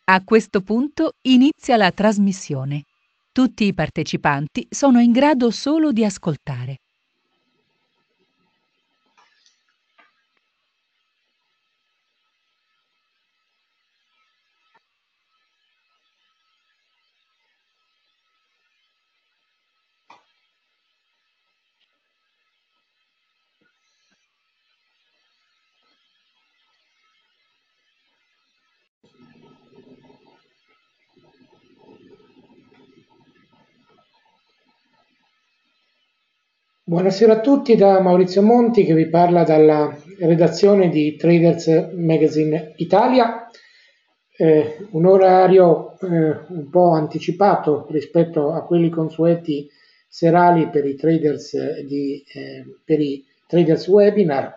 A questo punto inizia la trasmissione. Tutti i partecipanti sono in grado solo di ascoltare. Buonasera a tutti da Maurizio Monti che vi parla dalla redazione di Traders Magazine Italia, un orario un po' anticipato rispetto a quelli consueti serali per i traders, per i traders webinar,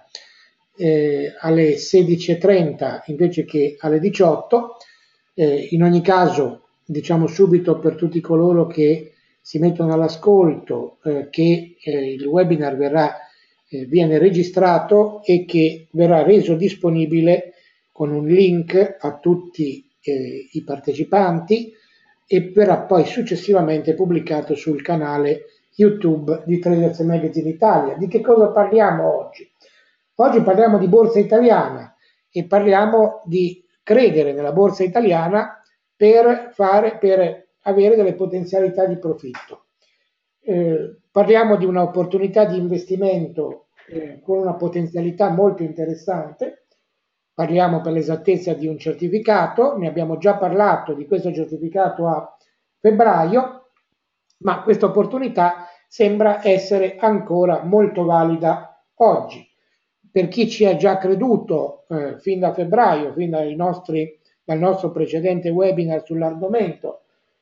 alle 16:30 invece che alle 18. In ogni caso diciamo subito per tutti coloro che si mettono all'ascolto che il webinar viene registrato e che verrà reso disponibile con un link a tutti i partecipanti e verrà poi successivamente pubblicato sul canale YouTube di Traders Magazine Italia. Di che cosa parliamo oggi? Oggi parliamo di borsa italiana e parliamo di credere nella borsa italiana per avere delle potenzialità di profitto. Parliamo di un'opportunità di investimento con una potenzialità molto interessante. Parliamo per l'esattezza di un certificato, ne abbiamo già parlato di questo certificato a febbraio, ma questa opportunità sembra essere ancora molto valida oggi. Per chi ci ha già creduto fin da febbraio, fin dal nostro precedente webinar sull'argomento,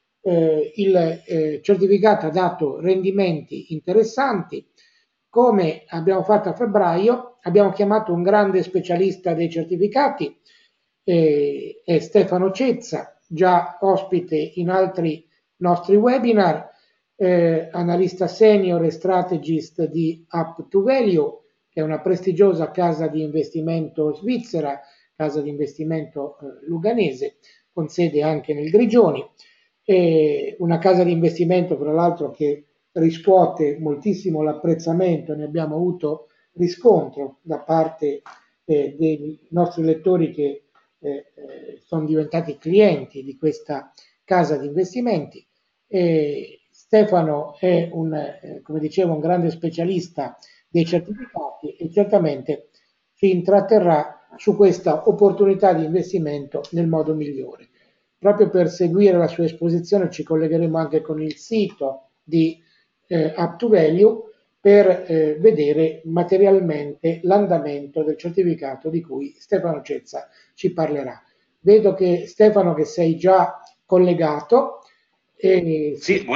il certificato ha dato rendimenti interessanti. Come abbiamo fatto a febbraio, abbiamo chiamato un grande specialista dei certificati, è Stefano Cezza, già ospite in altri nostri webinar, analista senior e strategist di Up2Value, che è una prestigiosa casa di investimento svizzera, casa di investimento luganese, con sede anche nel Grigioni, una casa di investimento tra l'altro che riscuote moltissimo l'apprezzamento, ne abbiamo avuto riscontro da parte dei nostri lettori che sono diventati clienti di questa casa di investimenti. Stefano è come dicevo, un grande specialista dei certificati e certamente ci intratterrà su questa opportunità di investimento nel modo migliore. Proprio per seguire la sua esposizione ci collegheremo anche con il sito di Up2Value per vedere materialmente l'andamento del certificato di cui Stefano Cezza ci parlerà. Vedo che Stefano che sei già collegato. Sì,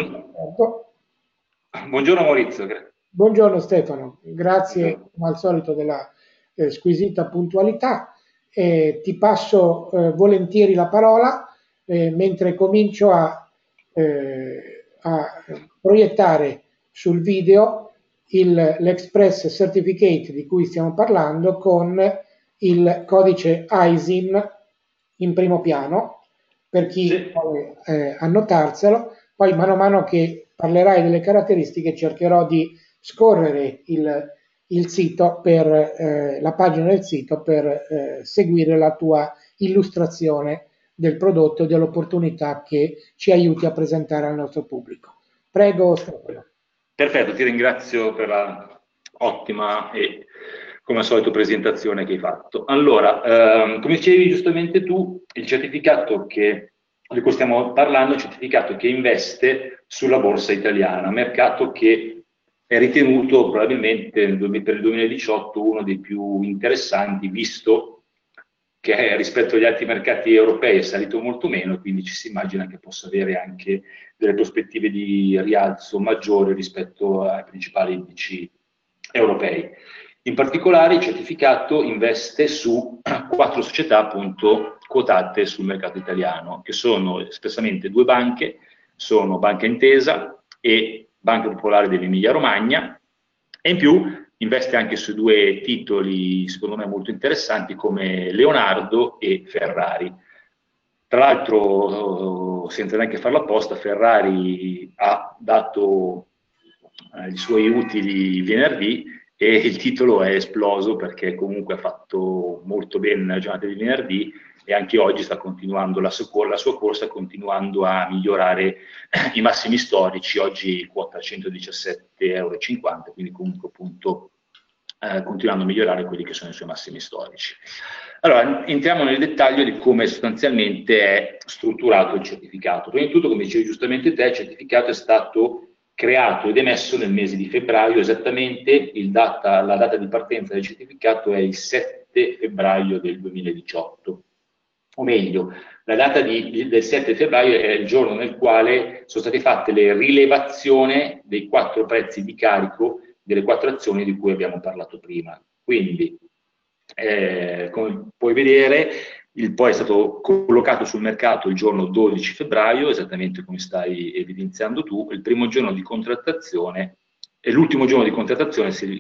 buongiorno Maurizio. Buongiorno Stefano, grazie Buongiorno. come al solito della squisita puntualità. Ti passo volentieri la parola mentre comincio a proiettare sul video l'Express Certificate di cui stiamo parlando con il codice ISIN in primo piano per chi vuole annotarselo. Poi mano a mano che parlerai delle caratteristiche cercherò di scorrere il sito la pagina del sito per seguire la tua illustrazione del prodotto e dell'opportunità che ci aiuti a presentare al nostro pubblico. Prego Stefano. Perfetto, ti ringrazio per la ottima e come al solito presentazione che hai fatto. Allora, come dicevi giustamente tu, il certificato di cui stiamo parlando è un certificato che investe sulla borsa italiana, mercato che è ritenuto probabilmente per il 2018 uno dei più interessanti, visto che rispetto agli altri mercati europei è salito molto meno, quindi ci si immagina che possa avere anche delle prospettive di rialzo maggiore rispetto ai principali indici europei. In particolare il certificato investe su 4 società appunto quotate sul mercato italiano, che sono espressamente 2 banche, sono Banca Intesa e Banca Popolare dell'Emilia Romagna, e in più investe anche su 2 titoli secondo me molto interessanti come Leonardo e Ferrari. Tra l'altro, senza neanche farlo apposta, Ferrari ha dato i suoi utili venerdì e il titolo è esploso perché comunque ha fatto molto bene nella giornata di venerdì e anche oggi sta continuando la sua corsa, continuando a migliorare i massimi storici. Oggi quota 117,50 €, quindi comunque appunto continuando a migliorare quelli che sono i suoi massimi storici. Allora, entriamo nel dettaglio di come sostanzialmente è strutturato il certificato. Prima di tutto, come dicevi giustamente te, il certificato è stato creato ed emesso nel mese di febbraio, esattamente la data di partenza del certificato è il 7 febbraio del 2018. O meglio, la data del 7 febbraio è il giorno nel quale sono state fatte le rilevazioni dei 4 prezzi di carico delle 4 azioni di cui abbiamo parlato prima. Quindi, come puoi vedere, poi è stato collocato sul mercato il giorno 12 febbraio, esattamente come stai evidenziando tu, il primo giorno di contrattazione e l'ultimo giorno di contrattazione, se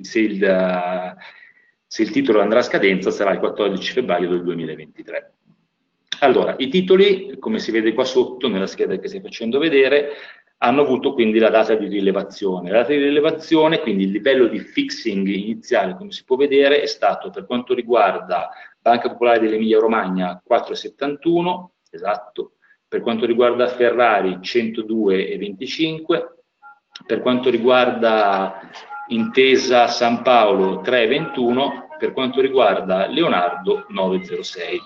il titolo andrà a scadenza, sarà il 14 febbraio del 2023. Allora, i titoli, come si vede qua sotto, nella scheda che stai facendo vedere, hanno avuto quindi la data di rilevazione. La data di rilevazione, quindi il livello di fixing iniziale, come si può vedere, è stato, per quanto riguarda Banca Popolare dell'Emilia Romagna, 4,71, esatto, per quanto riguarda Ferrari, 102,25, per quanto riguarda Intesa San Paolo, 3,21, per quanto riguarda Leonardo, 9,06.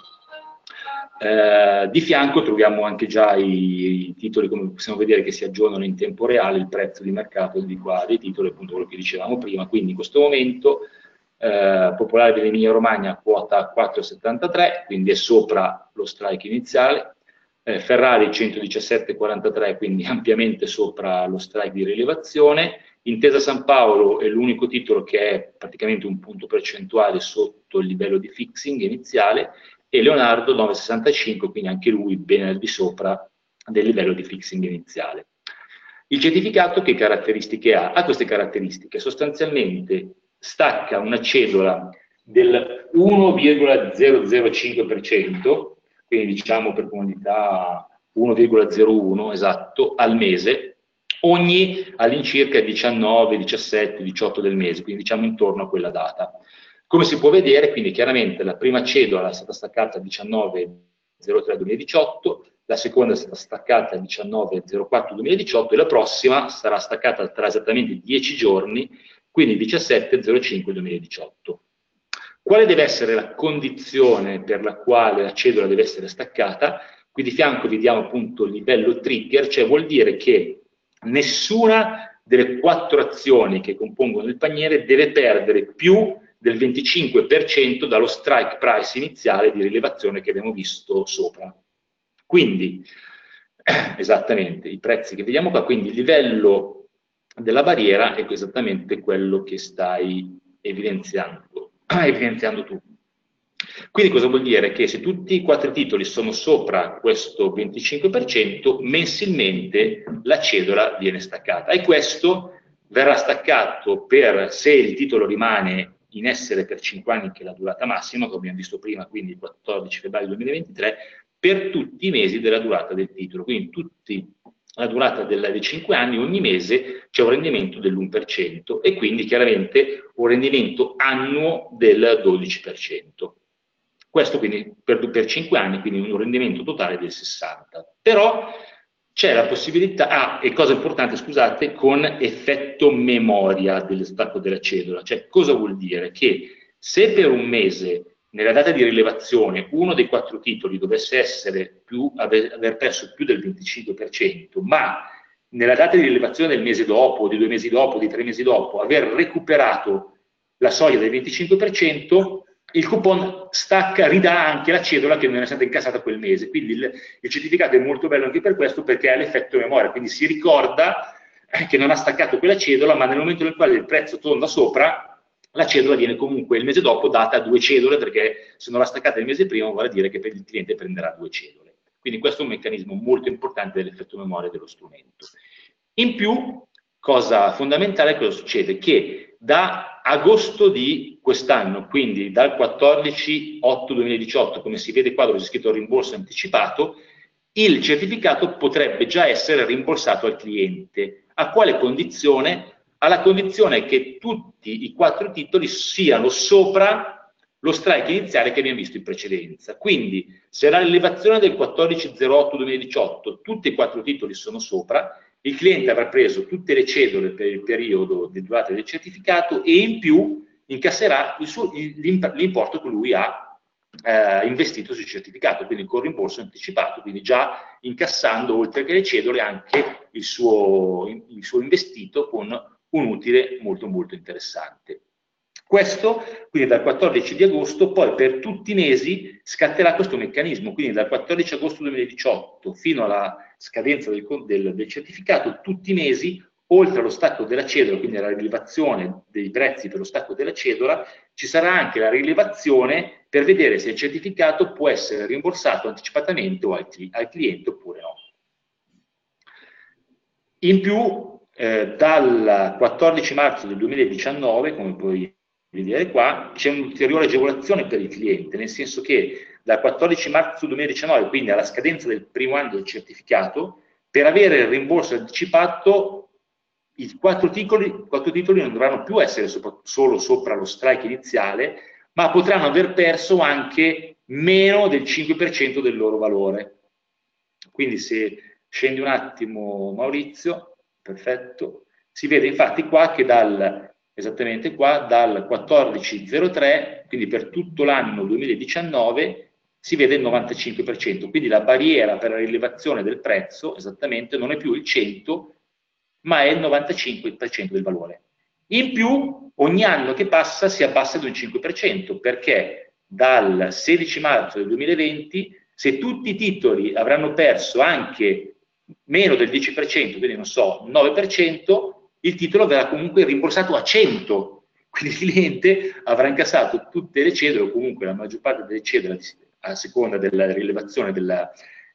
Di fianco troviamo anche già i titoli, come possiamo vedere, che si aggiornano in tempo reale, il prezzo di mercato di qua dei titoli, appunto quello che dicevamo prima. Quindi in questo momento Popolare dell'Emilia Romagna quota 4,73, quindi è sopra lo strike iniziale, Ferrari 117,43, quindi ampiamente sopra lo strike di rilevazione. Intesa San Paolo è l'unico titolo che è praticamente un punto percentuale sotto il livello di fixing iniziale, e Leonardo 9,65, quindi anche lui ben al di sopra del livello di fixing iniziale. Il certificato che caratteristiche ha? Ha queste caratteristiche: sostanzialmente stacca una cedola del 1,005%, quindi diciamo per comodità 1,01 esatto, al mese, ogni all'incirca 19, 17, 18 del mese, quindi diciamo intorno a quella data. Come si può vedere, quindi chiaramente la prima cedola è stata staccata il 19/03/2018, la seconda è stata staccata il 19/04/2018 e la prossima sarà staccata tra esattamente 10 giorni, quindi 17/05/2018. Quale deve essere la condizione per la quale la cedola deve essere staccata? Qui di fianco vediamo appunto il livello trigger, cioè vuol dire che nessuna delle 4 azioni che compongono il paniere deve perdere più del 25% dallo strike price iniziale di rilevazione che abbiamo visto sopra. Quindi, esattamente, i prezzi che vediamo qua, quindi il livello della barriera è esattamente quello che stai evidenziando tu. Quindi cosa vuol dire? Che se tutti i 4 titoli sono sopra questo 25%, mensilmente la cedola viene staccata. E questo verrà staccato se il titolo rimane in essere per 5 anni, che è la durata massima, come abbiamo visto prima, quindi il 14 febbraio 2023, per tutti i mesi della durata del titolo. Quindi la durata dei 5 anni, ogni mese c'è un rendimento dell'1% e quindi chiaramente un rendimento annuo del 12%. Questo quindi per 5 anni, quindi un rendimento totale del 60%. Però c'è la possibilità, e cosa importante, scusate, con effetto memoria del stacco della cedola. Cioè, cosa vuol dire? Che se per un mese, nella data di rilevazione, uno dei 4 titoli dovesse aver perso più del 25%, ma nella data di rilevazione del mese dopo, di 2 mesi dopo, di 3 mesi dopo, aver recuperato la soglia del 25%, il coupon ridà anche la cedola che non è stata incassata quel mese. Quindi il certificato è molto bello anche per questo, perché ha l'effetto memoria, quindi si ricorda che non ha staccato quella cedola, ma nel momento nel quale il prezzo torna sopra, la cedola viene comunque il mese dopo data a 2 cedole, perché se non l'ha staccata il mese prima vuol dire che per il cliente prenderà 2 cedole. Quindi questo è un meccanismo molto importante dell'effetto memoria dello strumento. In più, cosa fondamentale, cosa succede? Che da agosto di quest'anno, quindi dal 14/8/2018, come si vede qua dove c'è scritto rimborso anticipato, il certificato potrebbe già essere rimborsato al cliente. A quale condizione? Alla condizione che tutti i 4 titoli siano sopra lo strike iniziale che abbiamo visto in precedenza. Quindi, se la rilevazione del 14/08/2018 tutti e 4 titoli sono sopra, il cliente avrà preso tutte le cedole per il periodo di durata del certificato e in più incasserà l'importo che lui ha investito sul certificato, quindi con rimborso anticipato, quindi già incassando oltre che le cedole anche il suo investito con un utile molto molto interessante. Questo quindi dal 14 di agosto, poi per tutti i mesi scatterà questo meccanismo, quindi dal 14 agosto 2018 fino alla scadenza del certificato, tutti i mesi, oltre allo stacco della cedola, quindi alla rilevazione dei prezzi per lo stacco della cedola, ci sarà anche la rilevazione per vedere se il certificato può essere rimborsato anticipatamente o al cliente oppure no. In più, dal 14 marzo del 2019, come puoi vedere qua, c'è un'ulteriore agevolazione per il cliente, nel senso che dal 14 marzo 2019, quindi alla scadenza del primo anno del certificato, per avere il rimborso anticipato, i 4 titoli non dovranno più essere solo sopra lo strike iniziale, ma potranno aver perso anche meno del 5% del loro valore. Quindi se scendi un attimo, Maurizio, perfetto, si vede infatti qua che esattamente qua, dal 14,03, quindi per tutto l'anno 2019, si vede il 95%, quindi la barriera per la rilevazione del prezzo esattamente non è più il 100, ma è il 95% del valore. In più, ogni anno che passa si abbassa di un 5%, perché dal 16 marzo del 2020, se tutti i titoli avranno perso anche meno del 10%, quindi non so, 9%, il titolo verrà comunque rimborsato a 100. Quindi il cliente avrà incassato tutte le cedole, o comunque la maggior parte delle cedole, a seconda della rilevazione della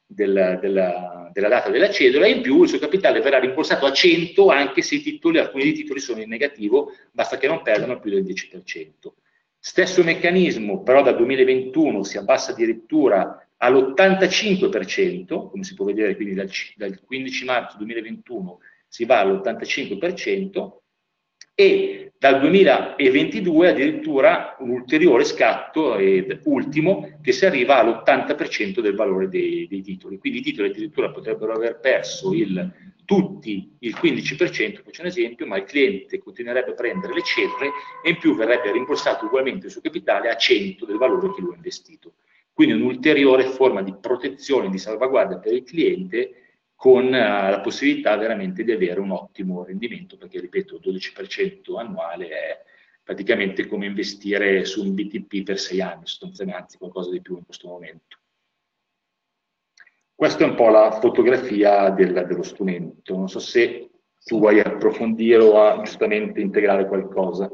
data della cedola, e in più il suo capitale verrà rimborsato a 100 anche se alcuni dei titoli sono in negativo, basta che non perdano più del 10%. Stesso meccanismo, però dal 2021 si abbassa addirittura all'85%, come si può vedere, quindi dal 15 marzo 2021 si va all'85%, e dal 2022 addirittura un ulteriore scatto ed ultimo che si arriva all'80% del valore dei titoli. Quindi i titoli addirittura potrebbero aver perso tutti il 15%, faccio un esempio, ma il cliente continuerebbe a prendere le cedole e in più verrebbe rimborsato ugualmente il suo capitale a 100 del valore che lui ha investito. Quindi un'ulteriore forma di protezione, di salvaguardia per il cliente, con la possibilità veramente di avere un ottimo rendimento, perché ripeto, il 12% annuale è praticamente come investire su un BTP per 6 anni, sostanzialmente, anzi qualcosa di più in questo momento. Questa è un po' la fotografia dello strumento. Non so se tu vuoi approfondire o giustamente integrare qualcosa.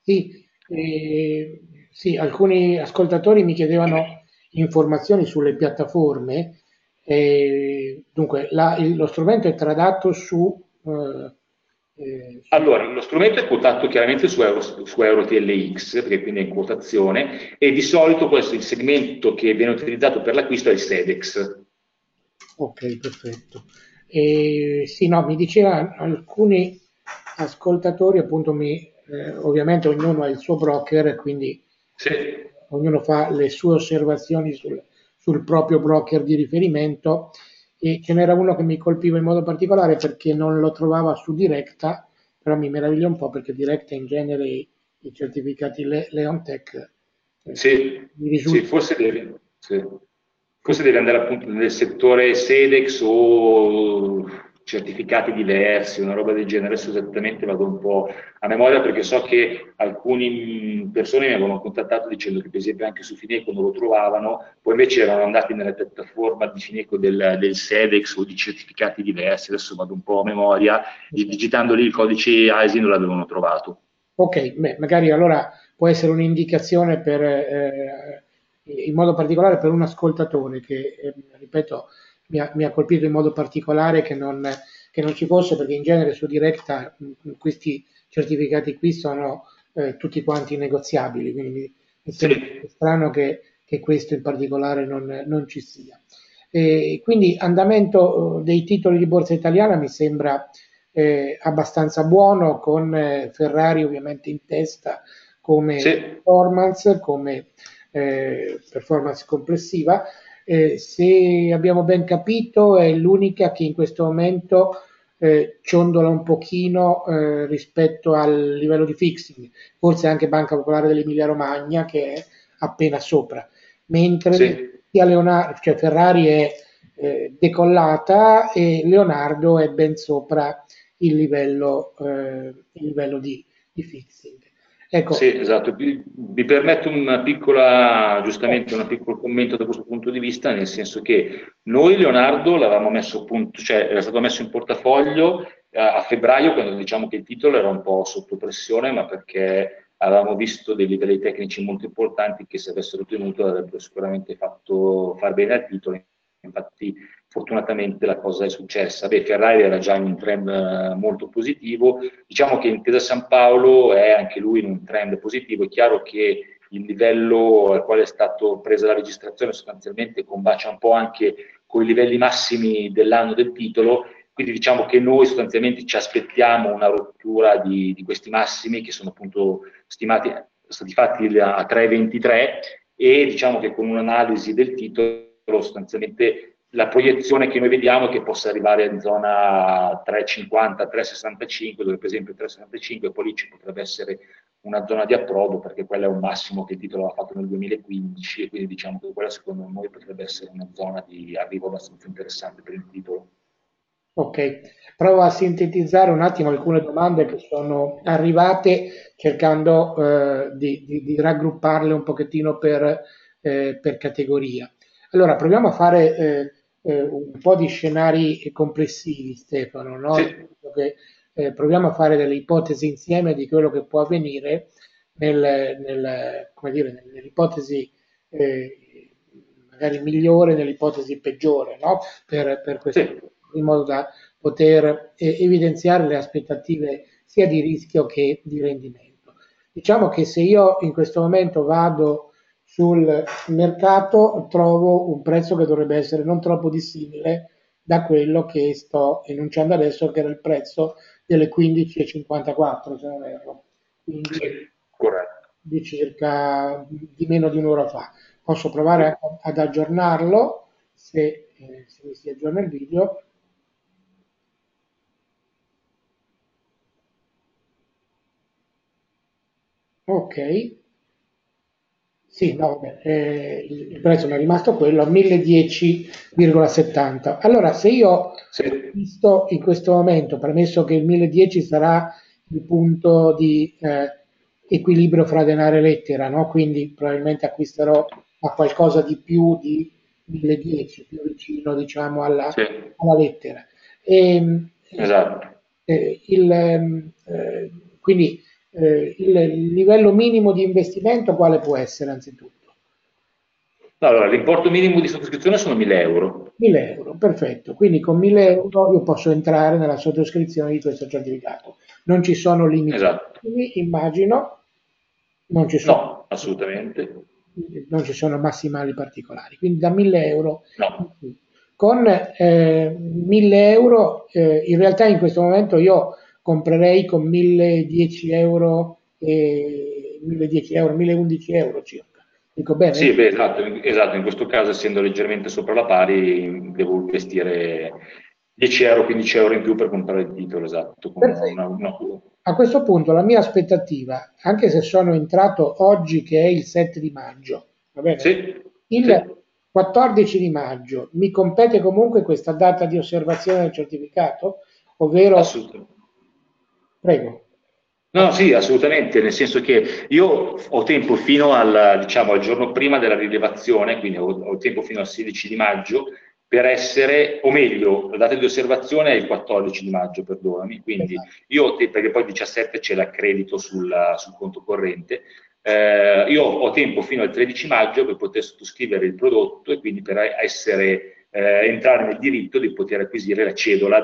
Sì, alcuni ascoltatori mi chiedevano informazioni sulle piattaforme. Dunque, lo strumento è tradotto su... Allora, lo strumento è quotato chiaramente su EuroTLX, perché quindi è in quotazione, e di solito questo il segmento che viene utilizzato per l'acquisto è il SEDEX. Ok, perfetto. Sì, no, mi diceva alcuni ascoltatori, appunto, ovviamente ognuno ha il suo broker, quindi sì, ognuno fa le sue osservazioni sul proprio broker di riferimento, e ce n'era uno che mi colpiva in modo particolare perché non lo trovava su Directa, però mi meraviglia un po' perché Directa in genere i certificati Leontech sì, forse devi andare appunto nel settore SEDEX o certificati diversi, una roba del genere. Adesso esattamente vado un po' a memoria perché so che alcune persone mi avevano contattato dicendo che per esempio anche su Fineco non lo trovavano, poi invece erano andati nella piattaforma di Fineco del SEDEX o di certificati diversi. Adesso vado un po' a memoria, e digitando lì il codice ISIN non l'avevano trovato. Ok, beh, magari allora può essere un'indicazione in modo particolare per un ascoltatore che, ripeto, mi ha colpito in modo particolare che non ci fosse, perché in genere su Directa questi certificati qui sono tutti quanti negoziabili, quindi mi sembra strano che questo in particolare non ci sia. Quindi andamento dei titoli di borsa italiana mi sembra abbastanza buono, con Ferrari ovviamente in testa come Sì. performance complessiva. Se abbiamo ben capito, è l'unica che in questo momento ciondola un pochino rispetto al livello di fixing, forse anche Banca Popolare dell'Emilia Romagna che è appena sopra, mentre Sì. sia Leonardo, cioè Ferrari è decollata e Leonardo è ben sopra il livello di fixing. Sì, Ecco, esatto. Vi permetto una piccola, giustamente, un piccolo commento da questo punto di vista, nel senso che noi Leonardo l'avevamo messo appunto, cioè era stato messo in portafoglio a febbraio, quando diciamo che il titolo era un po' sotto pressione, ma perché avevamo visto dei livelli tecnici molto importanti che, se avessero tenuto, avrebbero sicuramente fatto far bene al titolo. Infatti fortunatamente la cosa è successa. Beh, Ferrari era già in un trend molto positivo. Diciamo che Intesa San Paolo è anche lui in un trend positivo. È chiaro che il livello al quale è stato presa la registrazione sostanzialmente combacia un po' anche con i livelli massimi dell'anno del titolo, quindi diciamo che noi sostanzialmente ci aspettiamo una rottura di questi massimi, che sono appunto stati fatti a 3,23, e diciamo che con un'analisi del titolo sostanzialmente la proiezione che noi vediamo è che possa arrivare in zona 3,50, 3,65, dove per esempio 3,65 poi lì ci potrebbe essere una zona di approdo, perché quello è un massimo che il titolo ha fatto nel 2015, e quindi diciamo che quella secondo noi potrebbe essere una zona di arrivo abbastanza interessante per il titolo. ok, provo a sintetizzare un attimo alcune domande che sono arrivate, cercando di raggrupparle un pochettino per categoria. Allora, proviamo a fare un po' di scenari complessivi, Stefano, no? Nel Sì, senso che, proviamo a fare delle ipotesi insieme di quello che può avvenire come dire, nell'ipotesi magari migliore, nell'ipotesi peggiore, no? Per questo, sì. in modo da poter evidenziare le aspettative sia di rischio che di rendimento. Diciamo che se io in questo momento vado sul mercato, trovo un prezzo che dovrebbe essere non troppo dissimile da quello che sto enunciando adesso, che era il prezzo delle 15,54, se non erro, quindi Sì, corretto. di circa di meno di un'ora fa. Posso provare ad aggiornarlo se mi si aggiorna il video. Ok, sì, no, vabbè, il prezzo mi è rimasto quello, 1010,70. Allora, se io Sì, acquisto in questo momento, premesso che il 1010 sarà il punto di equilibrio fra denaro e lettera, no? Quindi probabilmente acquisterò a qualcosa di più di 1010, più vicino, diciamo, sì, alla lettera. E, esatto. quindi il livello minimo di investimento quale può essere anzitutto? Allora, l'importo minimo di sottoscrizione sono 1000 euro. 1000 euro, perfetto. Quindi con 1000 euro io posso entrare nella sottoscrizione di questo certificato. Non ci sono limiti, Esatto. immagino, non ci sono, No, assolutamente. non ci sono massimali particolari. Quindi da 1000 euro in No. su. Con 1000 euro, in realtà in questo momento io comprerei con 1010 euro, 1010 euro, 1011 euro circa. Dico bene? Sì, beh, esatto, esatto, in questo caso essendo leggermente sopra la pari devo investire 10 euro, 15 euro in più per comprare il titolo, esatto, come Perfetto. una. A questo punto la mia aspettativa, anche se sono entrato oggi che è il 7 di maggio, va bene? Sì, sì, Il 14 di maggio mi compete comunque questa data di osservazione del certificato, ovvero, assolutamente. prego. No, sì, assolutamente, nel senso che io ho tempo fino diciamo, al giorno prima della rilevazione, quindi ho tempo fino al 16 di maggio per essere, o meglio, la data di osservazione è il 14 di maggio, perdonami, quindi Esatto. io perché poi il 17 c'è l'accredito sul conto corrente, io ho tempo fino al 13 maggio per poter sottoscrivere il prodotto e quindi per essere entrare nel diritto di poter acquisire la cedola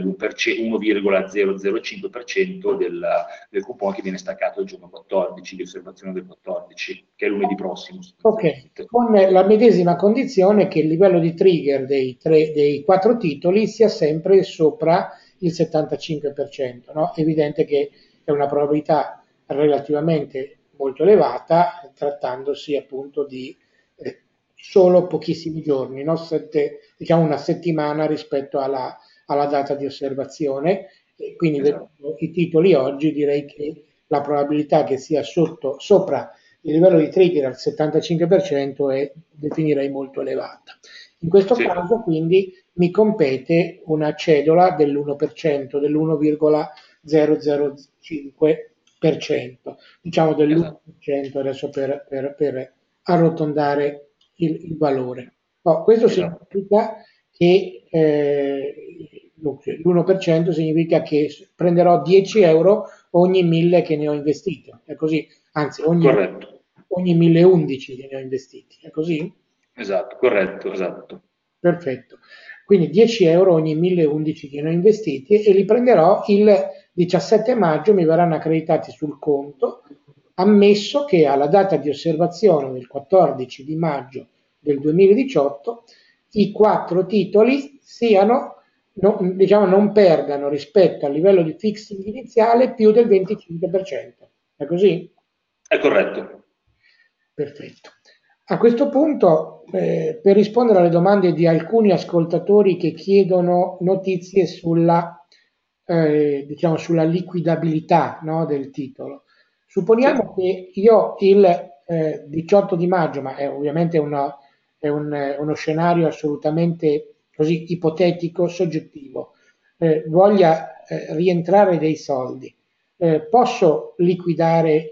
dell'1,005% del coupon che viene staccato il giorno 14, di osservazione del 14, che è lunedì prossimo. Ok, con la medesima condizione che il livello di trigger dei 4 titoli sia sempre sopra il 75%, no? È evidente che è una probabilità relativamente molto elevata, trattandosi appunto di solo pochissimi giorni, no? Diciamo una settimana rispetto alla data di osservazione. E quindi Esatto. vedendo i titoli oggi, direi che la probabilità che sia sopra il livello di trigger al 75% è, definirei, molto elevata. In questo caso quindi mi compete una cedola dell'1%, dell'1,005%, diciamo dell'1% adesso per arrotondare il valore. Questo significa che l'1% significa che prenderò 10 euro ogni 1000 che ne ho investito, è così? Anzi, ogni 1011 che ne ho investiti, è così? Esatto, corretto, esatto. Perfetto. Quindi 10 euro ogni 1011 che ne ho investiti e li prenderò il 17 maggio, mi verranno accreditati sul conto, ammesso che alla data di osservazione del 14 di maggio del 2018 i 4 titoli siano, diciamo, non perdano rispetto al livello di fixing iniziale più del 25%. È così? È corretto. Perfetto. A questo punto, per rispondere alle domande di alcuni ascoltatori che chiedono notizie diciamo, sulla liquidabilità, no, del titolo, supponiamo che io il 18 di maggio, ma è ovviamente uno scenario assolutamente così ipotetico, soggettivo, voglia rientrare dei soldi, posso liquidare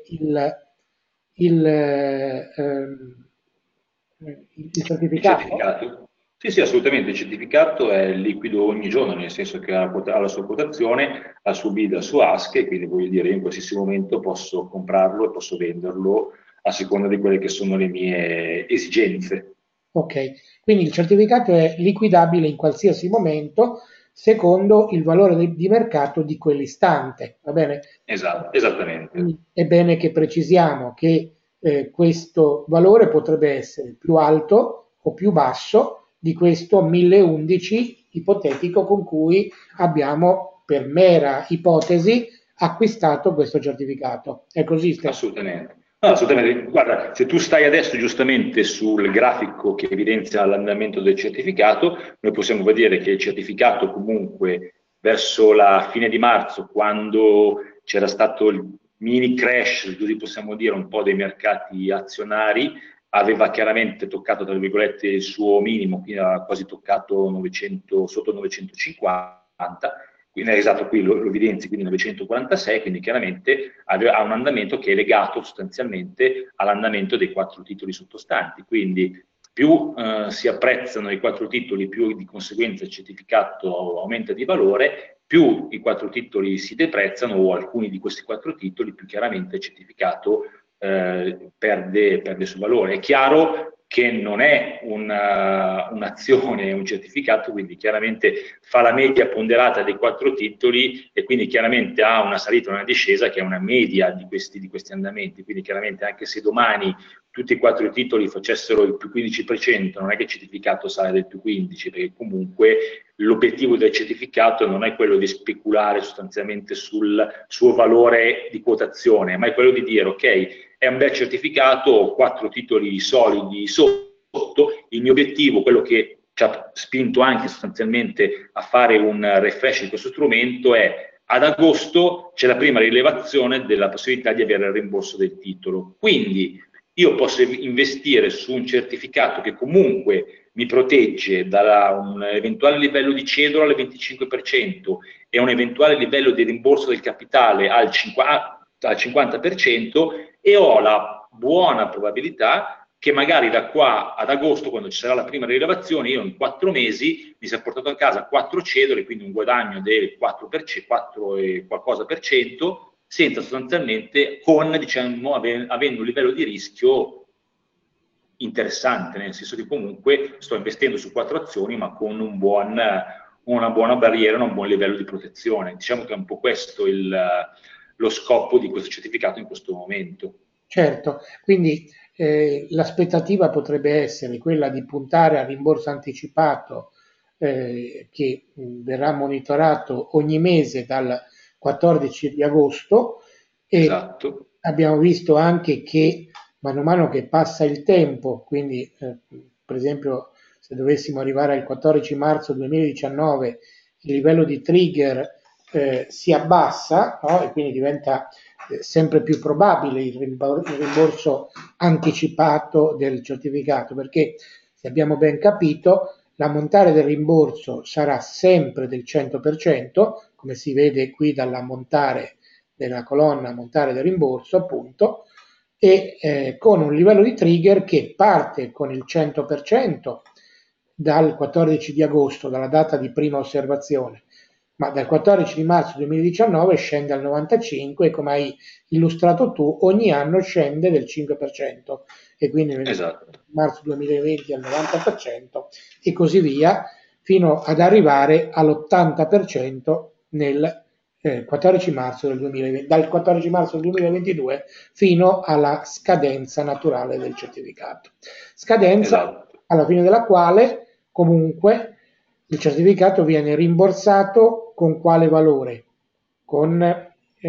il certificato? Il certificato? Sì, sì, assolutamente. Il certificato è liquido ogni giorno, nel senso che ha la sua quotazione, ha il suo bid, il suo ask, e quindi voglio dire, in qualsiasi momento posso comprarlo e posso venderlo a seconda di quelle che sono le mie esigenze. Ok, quindi il certificato è liquidabile in qualsiasi momento secondo il valore di mercato di quell'istante, va bene? Esatto, esattamente. Quindi è bene che precisiamo che questo valore potrebbe essere più alto o più basso di questo 1011 ipotetico con cui abbiamo, per mera ipotesi, acquistato questo certificato. È così, Stefano? Assolutamente. No, assolutamente. Guarda, se tu stai adesso giustamente sul grafico che evidenzia l'andamento del certificato, noi possiamo vedere che il certificato comunque verso la fine di marzo, quando c'era stato il mini crash, così possiamo dire, un po' dei mercati azionari, aveva chiaramente toccato, tra virgolette, il suo minimo, quindi aveva quasi toccato 900, sotto 950, quindi esatto, qui lo evidenzi, quindi 946, quindi chiaramente ha un andamento che è legato sostanzialmente all'andamento dei 4 titoli sottostanti, quindi più si apprezzano i 4 titoli, più di conseguenza il certificato aumenta di valore, più i 4 titoli si deprezzano o alcuni di questi 4 titoli, più chiaramente il certificato perde su valore. È chiaro che non è un'azione, è un certificato, quindi chiaramente fa la media ponderata dei 4 titoli e quindi chiaramente ha una salita e una discesa che è una media di questi andamenti, quindi chiaramente anche se domani tutti e 4 i titoli facessero il più 15%, non è che il certificato sale del più 15%, perché comunque l'obiettivo del certificato non è quello di speculare sostanzialmente sul suo valore di quotazione, ma è quello di dire ok, è un bel certificato, ho 4 titoli solidi sotto, il mio obiettivo, quello che ci ha spinto anche sostanzialmente a fare un refresh di questo strumento è ad agosto c'è la prima rilevazione della possibilità di avere il rimborso del titolo. Quindi io posso investire su un certificato che comunque mi protegge da un eventuale livello di cedola al 25% e un eventuale livello di rimborso del capitale al 50% e ho la buona probabilità che magari da qua ad agosto, quando ci sarà la prima rilevazione, io in 4 mesi mi sia portato a casa 4 cedole, quindi un guadagno del 4 e qualcosa per cento, senza sostanzialmente, diciamo, avendo un livello di rischio interessante, nel senso che comunque sto investendo su 4 azioni, ma con una buona barriera, un buon livello di protezione. Diciamo che è un po' questo lo scopo di questo certificato in questo momento. Certo, quindi l'aspettativa potrebbe essere quella di puntare al rimborso anticipato che verrà monitorato ogni mese dal 14 di agosto e Esatto. abbiamo visto anche che mano a mano che passa il tempo, quindi per esempio se dovessimo arrivare al 14 marzo 2019 il livello di trigger si abbassa, no? E quindi diventa sempre più probabile il rimborso anticipato del certificato, perché se abbiamo ben capito l'ammontare del rimborso sarà sempre del 100%, come si vede qui dall'ammontare della colonna ammontare del rimborso, appunto, e con un livello di trigger che parte con il 100% dal 14 di agosto, dalla data di prima osservazione, ma dal 14 di marzo 2019 scende al 95% e come hai illustrato tu, ogni anno scende del 5% e quindi nel marzo 2020 al 90% e così via, fino ad arrivare all'80% nel 14 marzo del 2020, dal 14 marzo del 2022 fino alla scadenza naturale del certificato. Scadenza alla fine della quale comunque il certificato viene rimborsato con quale valore? Con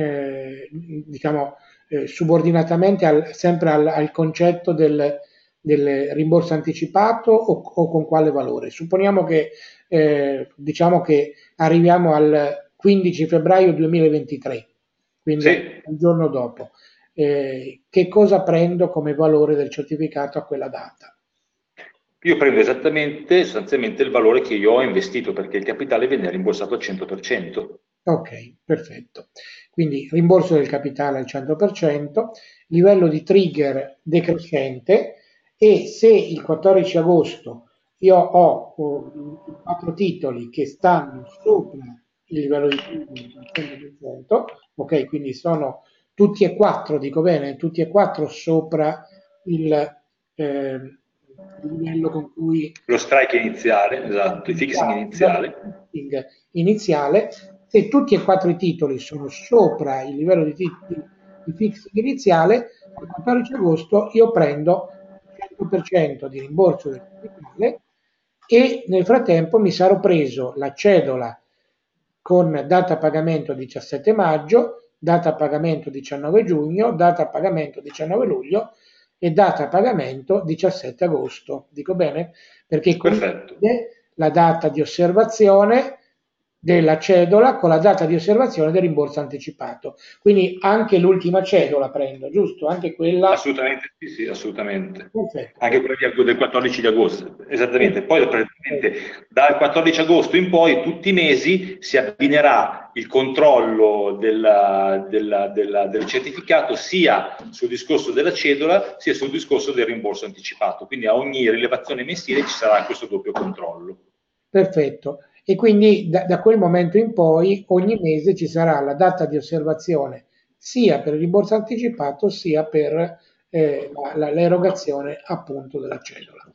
diciamo subordinatamente sempre al concetto del rimborso anticipato o con quale valore? Supponiamo che diciamo che arriviamo al 15 febbraio 2023, quindi il giorno dopo. Che cosa prendo come valore del certificato a quella data? Io prendo sostanzialmente il valore che io ho investito, perché il capitale viene rimborsato al 100%. Ok, perfetto. Quindi rimborso del capitale al 100%, livello di trigger decrescente e se il 14 agosto io ho 4 titoli che stanno sopra il livello di trigger del 100%, ok, quindi sono tutti e 4, dico bene, tutti e 4 sopra il livello con cui lo strike iniziale, esatto, il fixing iniziale, se tutti e 4 i titoli sono sopra il livello di fixing iniziale, al 14 agosto io prendo il 100% di rimborso del capitale e nel frattempo mi sarò preso la cedola con data pagamento 17 maggio, data pagamento 19 giugno, data pagamento 19 luglio e data pagamento 17 agosto. Dico bene? Perché coincide la data di osservazione della cedola con la data di osservazione del rimborso anticipato. Quindi anche l'ultima cedola prendo, giusto? Anche quella... Assolutamente sì, assolutamente. Perfetto. Anche quella del 14 di agosto, esattamente. Poi praticamente dal 14 agosto in poi tutti i mesi si abbinerà il controllo del certificato sia sul discorso della cedola sia sul discorso del rimborso anticipato. Quindi a ogni rilevazione mensile ci sarà questo doppio controllo. Perfetto. E quindi da quel momento in poi ogni mese ci sarà la data di osservazione sia per il rimborso anticipato sia per l'erogazione appunto della cedola.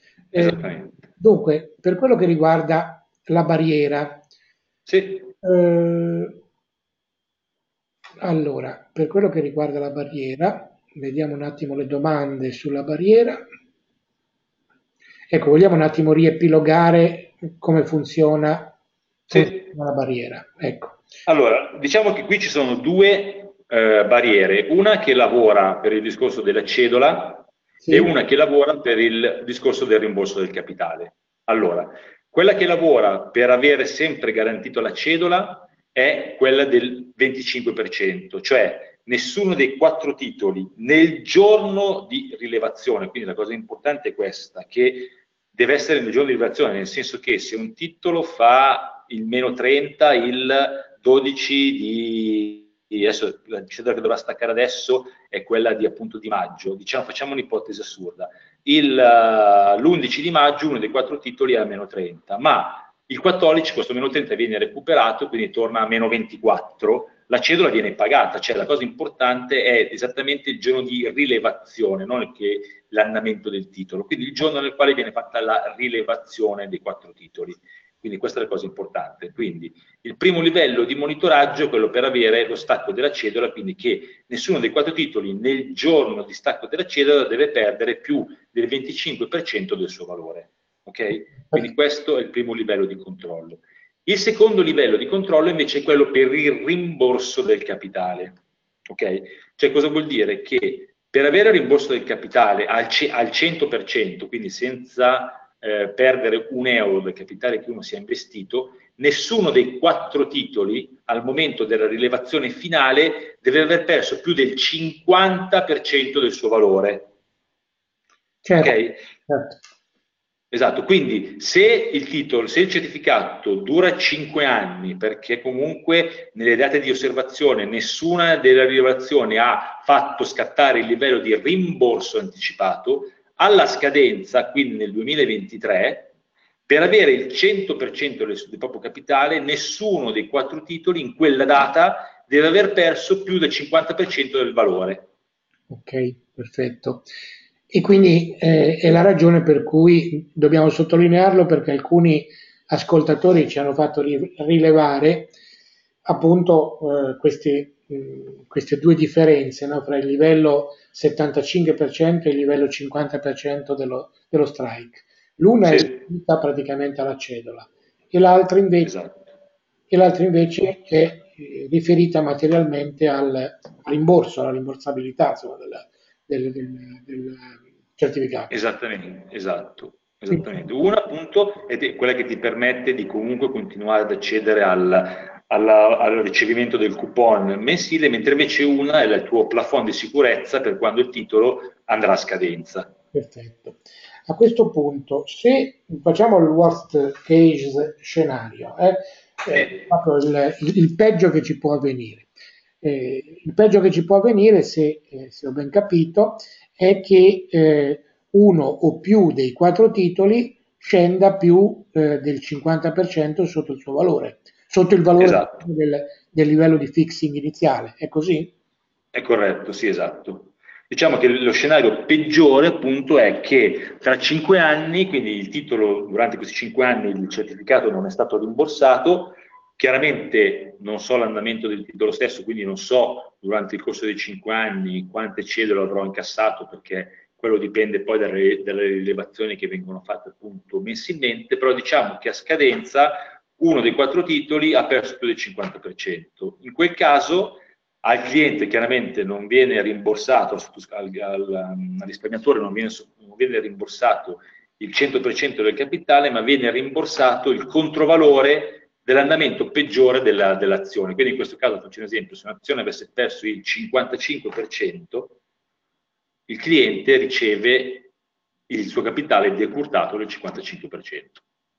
Dunque, per quello che riguarda la barriera, allora, per quello che riguarda la barriera, vediamo un attimo le domande sulla barriera. Ecco, vogliamo un attimo riepilogare come funziona la barriera. Ecco. Allora, diciamo che qui ci sono due barriere, una che lavora per il discorso della cedola e una che lavora per il discorso del rimborso del capitale. Allora, quella che lavora per avere sempre garantito la cedola è quella del 25%, cioè nessuno dei 4 titoli nel giorno di rilevazione, quindi la cosa importante è questa, che deve essere nel giorno di rilevazione, nel senso che se un titolo fa il meno 30, il 12 di adesso la cedola che dovrà staccare adesso è quella di appunto di maggio, diciamo, facciamo un'ipotesi assurda, l'11 di maggio uno dei 4 titoli è a meno 30, ma il 14 questo meno 30 viene recuperato, quindi torna a meno 24, la cedola viene pagata, cioè la cosa importante è esattamente il giorno di rilevazione, non l'andamento del titolo, quindi il giorno nel quale viene fatta la rilevazione dei 4 titoli. Quindi questa è la cosa importante. Quindi il primo livello di monitoraggio è quello per avere lo stacco della cedola, quindi che nessuno dei 4 titoli nel giorno di stacco della cedola deve perdere più del 25% del suo valore. Ok? Quindi questo è il primo livello di controllo. Il secondo livello di controllo invece è quello per il rimborso del capitale. Ok? Cioè cosa vuol dire? Che per avere il rimborso del capitale al 100%, quindi senza perdere un euro del capitale che uno si è investito, nessuno dei 4 titoli al momento della rilevazione finale deve aver perso più del 50% del suo valore. Certo, Ok? certo. Esatto, quindi se il certificato dura 5 anni, perché comunque nelle date di osservazione nessuna delle rilevazioni ha fatto scattare il livello di rimborso anticipato, alla scadenza, quindi nel 2023, per avere il 100% del proprio capitale, nessuno dei 4 titoli in quella data deve aver perso più del 50% del valore. Ok, perfetto. E quindi è la ragione per cui dobbiamo sottolinearlo, perché alcuni ascoltatori ci hanno fatto rilevare appunto queste due differenze, no, fra il livello 75% e il livello 50% dello strike. L'una è Sì, riferita praticamente alla cedola e l'altra invece, esatto. è riferita materialmente al rimborso, alla rimborsabilità, insomma, del certificato. Esattamente, esatto, esattamente. Una appunto è quella che ti permette di comunque continuare ad accedere al ricevimento del coupon mensile, mentre invece una è il tuo plafond di sicurezza per quando il titolo andrà a scadenza. Perfetto. A questo punto, se facciamo il worst case scenario, Sì, proprio il peggio che ci può avvenire. Il peggio che ci può avvenire, se ho ben capito, è che uno o più dei 4 titoli scenda più del 50% sotto il suo valore, sotto il valore esatto. del livello di fixing iniziale. È così? È corretto, sì, esatto. Diciamo che lo scenario peggiore, appunto, è che tra 5 anni, quindi il titolo, durante questi 5 anni il certificato non è stato rimborsato, chiaramente non so l'andamento del titolo stesso, quindi non so durante il corso dei 5 anni quante cedole avrò incassato, perché quello dipende poi dalle rilevazioni che vengono fatte appunto mensilmente, però diciamo che a scadenza uno dei 4 titoli ha perso più del 50%. In quel caso al cliente chiaramente non viene rimborsato, al risparmiatore non viene rimborsato il 100% del capitale, ma viene rimborsato il controvalore dell'andamento peggiore dell'azione. Quindi in questo caso faccio un esempio: se un'azione avesse perso il 55%, il cliente riceve il suo capitale decurtato del 55%.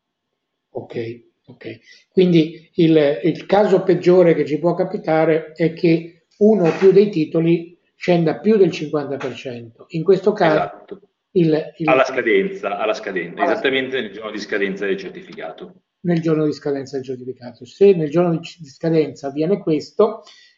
Ok, ok. Quindi il caso peggiore che ci può capitare è che uno o più dei titoli scenda più del 50%. In questo caso Esatto. il- Alla scadenza, esattamente nel giorno di scadenza del certificato. nel giorno di scadenza del certificato. Se nel giorno di scadenza avviene questo,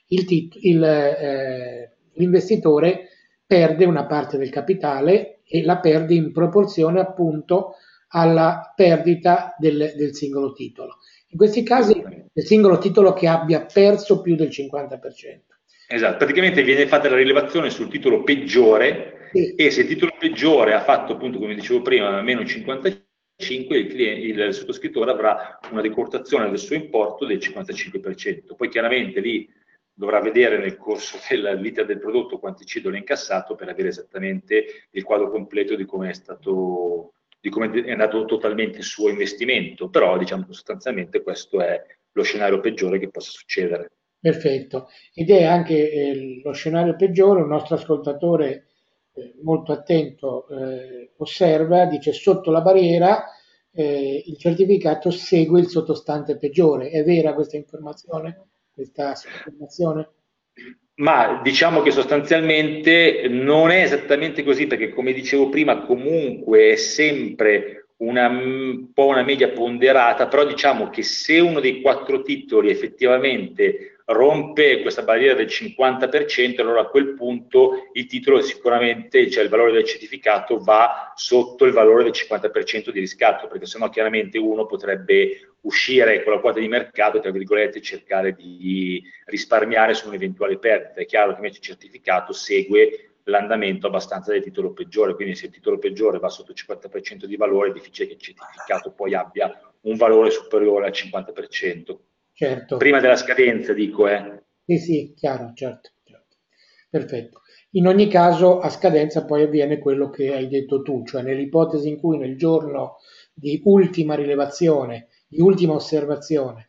l'investitore perde una parte del capitale e la perde in proporzione appunto alla perdita del singolo titolo. In questi casi Esattamente. il singolo titolo che abbia perso più del 50%. Esatto, praticamente viene fatta la rilevazione sul titolo peggiore Sì, e se il titolo peggiore ha fatto appunto, come dicevo prima, meno 55, il sottoscrittore avrà una decurtazione del suo importo del 55%. Poi chiaramente lì dovrà vedere nel corso della vita del prodotto quanti cedole ha incassato per avere esattamente il quadro completo di come è andato totalmente il suo investimento, però diciamo che sostanzialmente questo è lo scenario peggiore che possa succedere. perfetto. Ed è anche lo scenario peggiore, un nostro ascoltatore molto attento osserva, dice sotto la barriera il certificato segue il sottostante peggiore. È vera questa informazione? Questa affermazione? Ma diciamo che sostanzialmente non è esattamente così, perché come dicevo prima, comunque è sempre un po' una media ponderata, però diciamo che se uno dei 4 titoli effettivamente rompe questa barriera del 50%, allora a quel punto il titolo sicuramente, cioè il valore del certificato va sotto il valore del 50% di riscatto, perché sennò chiaramente uno potrebbe uscire con la quota di mercato, tra virgolette, e cercare di risparmiare su un'eventuale perdita. È chiaro che invece il certificato segue l'andamento abbastanza del titolo peggiore, quindi se il titolo peggiore va sotto il 50% di valore è difficile che il certificato poi abbia un valore superiore al 50%. Certo. Prima della scadenza, dico, Sì, sì, chiaro, certo, certo. Perfetto. In ogni caso, a scadenza poi avviene quello che hai detto tu, cioè nell'ipotesi in cui nel giorno di ultima rilevazione, di ultima osservazione,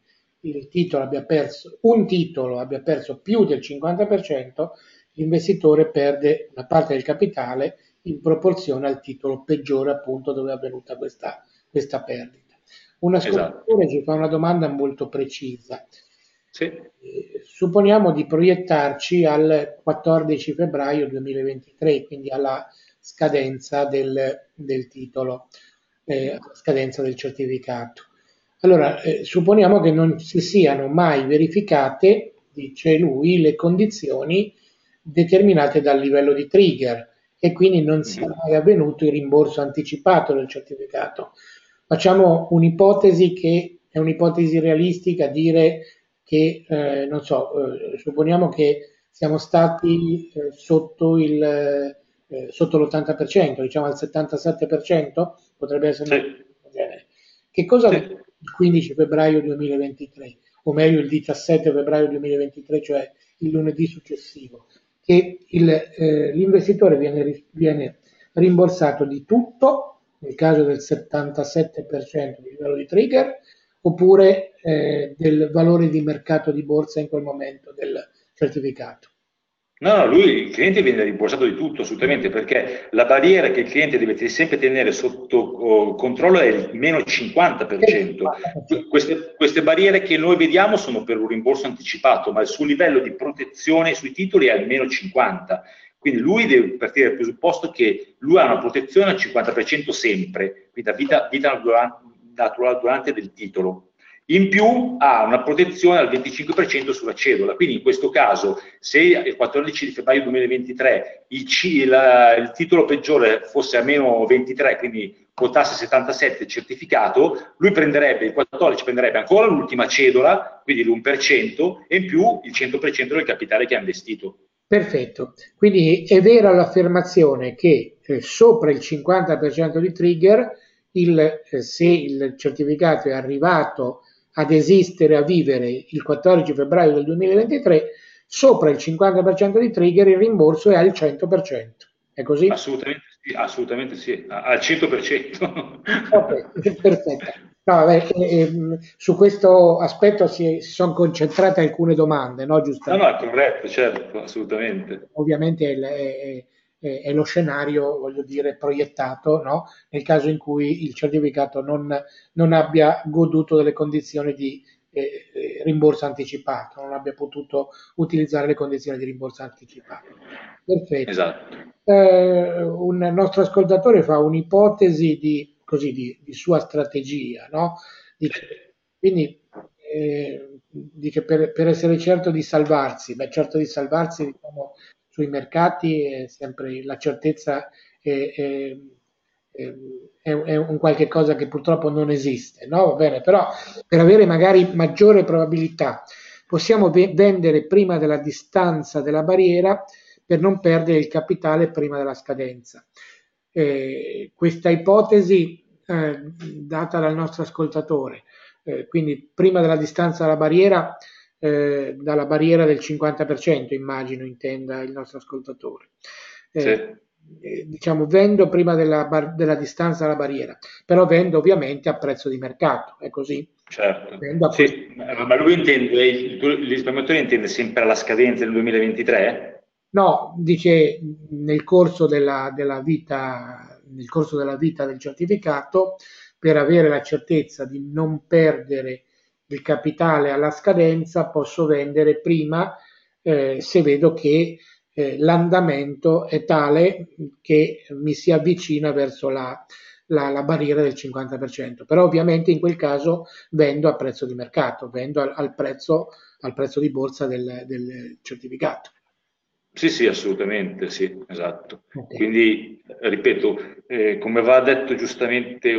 un titolo abbia perso più del 50%, l'investitore perde una parte del capitale in proporzione al titolo peggiore, appunto, dove è avvenuta questa perdita. Un esatto. ascoltatore ci fa una domanda molto precisa. Sì. Supponiamo di proiettarci al 14 febbraio 2023, quindi alla scadenza del titolo, scadenza del certificato. Allora, supponiamo che non si siano mai verificate, dice lui, le condizioni determinate dal livello di trigger e quindi non sia mai avvenuto il rimborso anticipato del certificato. Facciamo un'ipotesi che è un'ipotesi realistica, dire che, non so, supponiamo che siamo stati sotto l'80%, diciamo al 77%, potrebbe essere una cosa Sì. del genere. Che cosa avviene Sì. il 15 febbraio 2023, o meglio il 17 febbraio 2023, cioè il lunedì successivo? Che l'investitore viene rimborsato di tutto, nel caso del 77% di livello di trigger, oppure del valore di mercato di borsa in quel momento del certificato. No, il cliente viene rimborsato di tutto, assolutamente, perché la barriera che il cliente deve sempre tenere sotto controllo è il meno 50%. Queste barriere che noi vediamo sono per un rimborso anticipato, ma il suo livello di protezione sui titoli è al meno 50%. Quindi lui deve partire dal presupposto che lui ha una protezione al 50% sempre, quindi a vita naturale durante del titolo. In più ha una protezione al 25% sulla cedola, quindi in questo caso se il 14 febbraio 2023 il titolo peggiore fosse a meno 23, quindi quotasse 77 il certificato, lui prenderebbe, il 14 prenderebbe ancora l'ultima cedola, quindi l'1%, e in più il 100% del capitale che ha investito. Perfetto, quindi è vera l'affermazione che sopra il 50% di trigger, se il certificato è arrivato ad esistere, a vivere il 14 febbraio del 2023, sopra il 50% di trigger il rimborso è al 100%. È così? Assolutamente sì, al 100%. Ok, perfetto. No, vabbè, su questo aspetto si sono concentrate alcune domande, no? No, no, Giustamente. è corretto, certo, assolutamente. Ovviamente è lo scenario, voglio dire, proiettato, no? Nel caso in cui il certificato non abbia goduto delle condizioni di rimborso anticipato, non abbia potuto utilizzare le condizioni di rimborso anticipato. Perfetto. Esatto. Un nostro ascoltatore fa un'ipotesi di sua strategia, no? Dice, quindi dice per essere certo di salvarsi, beh, certo di salvarsi, diciamo, sui mercati è sempre la certezza è un qualche cosa che purtroppo non esiste, no? Va bene, però per avere magari maggiore probabilità possiamo vendere prima della distanza della barriera per non perdere il capitale prima della scadenza. Questa ipotesi data dal nostro ascoltatore, quindi prima della distanza dalla barriera del 50%, immagino intenda il nostro ascoltatore. Sì. Diciamo, vendo prima della distanza alla barriera, però vendo ovviamente a prezzo di mercato, è così? Certo, Vendo a questo sì, ma lui intende, il risparmiatore intende sempre alla scadenza del 2023? No, dice nel corso della vita del certificato, per avere la certezza di non perdere il capitale alla scadenza, posso vendere prima se vedo che l'andamento è tale che mi si avvicina verso la barriera del 50%, però ovviamente in quel caso vendo a prezzo di mercato, vendo al prezzo di borsa del certificato. Sì, sì, assolutamente, sì, esatto. Ok. Quindi, ripeto, come va detto giustamente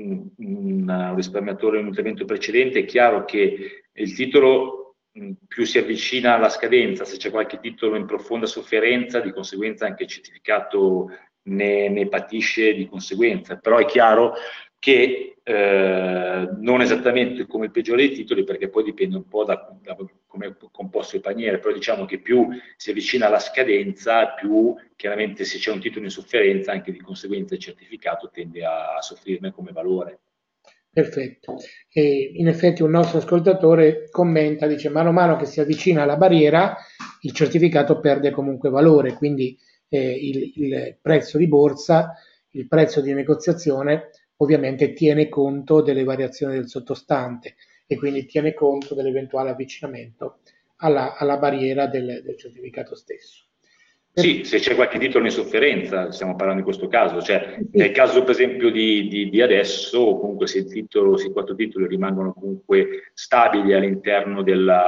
un risparmiatore in un intervento precedente, è chiaro che il titolo più si avvicina alla scadenza, se c'è qualche titolo in profonda sofferenza, di conseguenza anche il certificato ne patisce di conseguenza, però è chiaro che non esattamente come il peggiore dei titoli, perché poi dipende un po' da come è composto il paniere, però diciamo che più si avvicina alla scadenza, più chiaramente se c'è un titolo in sofferenza, anche di conseguenza il certificato tende a soffrirne come valore. Perfetto. E in effetti un nostro ascoltatore commenta, dice, mano a mano che si avvicina alla barriera, il certificato perde comunque valore, quindi il prezzo di borsa, il prezzo di negoziazione ovviamente tiene conto delle variazioni del sottostante e quindi tiene conto dell'eventuale avvicinamento alla barriera del certificato stesso. Sì, se c'è qualche titolo in sofferenza, stiamo parlando in questo caso, cioè nel Sì, caso per esempio di adesso, o comunque se i quattro titoli rimangono comunque stabili all'interno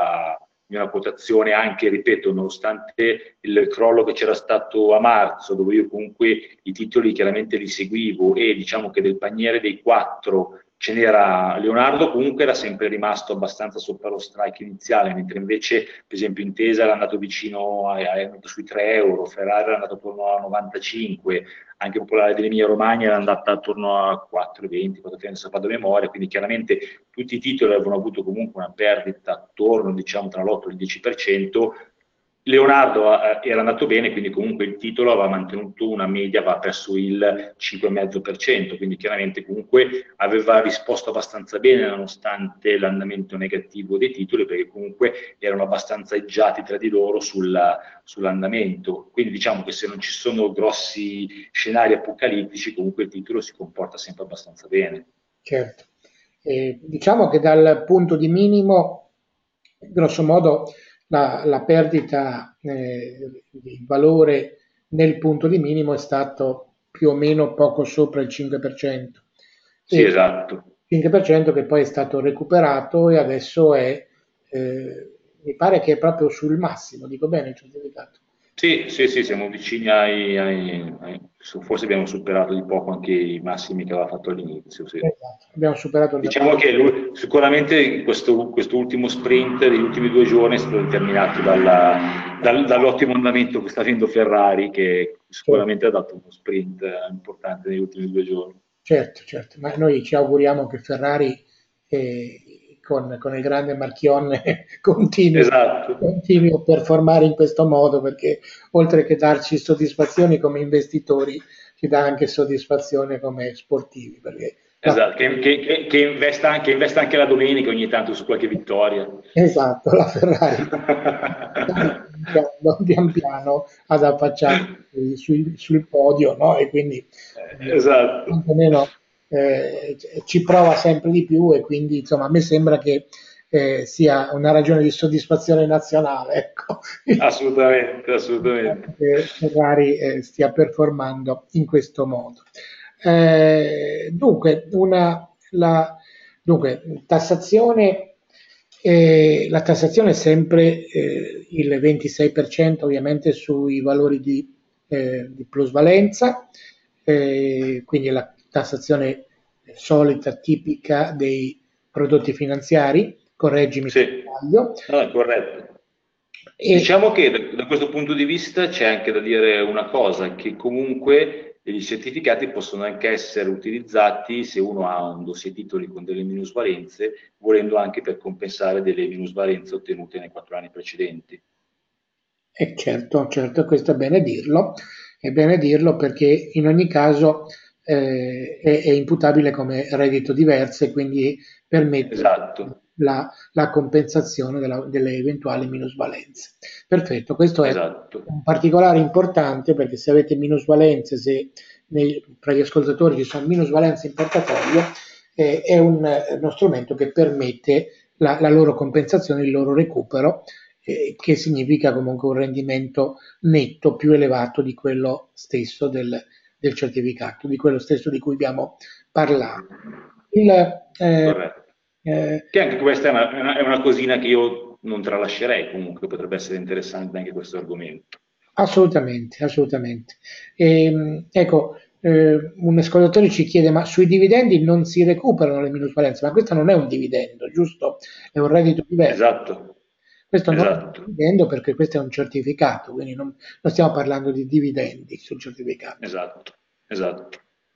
di una quotazione, anche, ripeto, nonostante il crollo che c'era stato a marzo, dove io comunque i titoli chiaramente li seguivo e diciamo che del paniere dei quattro ce n'era Leonardo, comunque era sempre rimasto abbastanza sopra lo strike iniziale, mentre invece per esempio Intesa era andato vicino, è andato sui 3 euro, Ferrari era andato attorno a 95, anche Popolare dell'Emilia Romagna era andata attorno a 4,20, 4,30, se vado a memoria, quindi chiaramente tutti i titoli avevano avuto comunque una perdita attorno, diciamo, tra l'8 e il 10%. Leonardo era andato bene, quindi comunque il titolo aveva mantenuto una media, va verso il 5,5%, quindi chiaramente comunque aveva risposto abbastanza bene nonostante l'andamento negativo dei titoli, perché comunque erano abbastanza eggiati tra di loro sull'andamento. Quindi diciamo che se non ci sono grossi scenari apocalittici, comunque il titolo si comporta sempre abbastanza bene. certo. Diciamo che dal punto di minimo, grosso modo, la perdita di valore nel punto di minimo è stato più o meno poco sopra il 5%. Sì, E esatto. 5% che poi è stato recuperato e adesso mi pare che è proprio sul massimo, dico bene il certificato. Sì, sì, sì, siamo vicini forse abbiamo superato di poco anche i massimi che aveva fatto all'inizio, sì. Esatto, abbiamo superato il Diciamo che sicuramente questo ultimo sprint degli ultimi 2 giorni è stato determinato dall'ottimo andamento che sta avendo Ferrari, che certo, sicuramente ha dato uno sprint importante negli ultimi 2 giorni. certo, certo, ma noi ci auguriamo che Ferrari con il grande Marchionne Esatto. continui a performare in questo modo perché oltre che darci soddisfazioni come investitori ci dà anche soddisfazione come sportivi perché Esatto, che investa anche la domenica ogni tanto su qualche vittoria. esatto, la Ferrari pian piano ad affacciarsi sul podio, no? E quindi Esatto. quantomeno ci prova sempre di più e quindi insomma a me sembra che sia una ragione di soddisfazione nazionale, ecco, Assolutamente, assolutamente. che Ferrari stia performando in questo modo. Dunque, tassazione, la tassazione è sempre il 26% ovviamente sui valori di plusvalenza, quindi la tassazione solita, tipica dei prodotti finanziari, correggimi se Sì, sbaglio, no, è corretto. e Diciamo che da questo punto di vista c'è anche da dire una cosa, che comunque i certificati possono anche essere utilizzati se uno ha un dossier titoli con delle minusvalenze, volendo anche per compensare delle minusvalenze ottenute nei 4 anni precedenti. certo, certo, questo è bene dirlo perché in ogni caso è imputabile come reddito diverso e quindi permette Esatto, la compensazione delle eventuali minusvalenze. Perfetto, questo è esatto. un particolare importante perché se avete minusvalenze, se tra gli ascoltatori ci sono minusvalenze in portafoglio, è uno strumento che permette la loro compensazione, il loro recupero che significa comunque un rendimento netto più elevato di quello stesso del certificato, di quello stesso di cui abbiamo parlato. Il, Corretto. Che anche questa è una cosina che io non tralascerei, comunque potrebbe essere interessante anche questo argomento. Assolutamente, assolutamente. Ecco, un ascoltatore ci chiede, ma sui dividendi non si recuperano le minusvalenze? Ma questo non è un dividendo, giusto? È un reddito diverso. Esatto, Questo non è un esatto, dividendo perché questo è un certificato, quindi non stiamo parlando di dividendi sul certificato. esatto, esatto.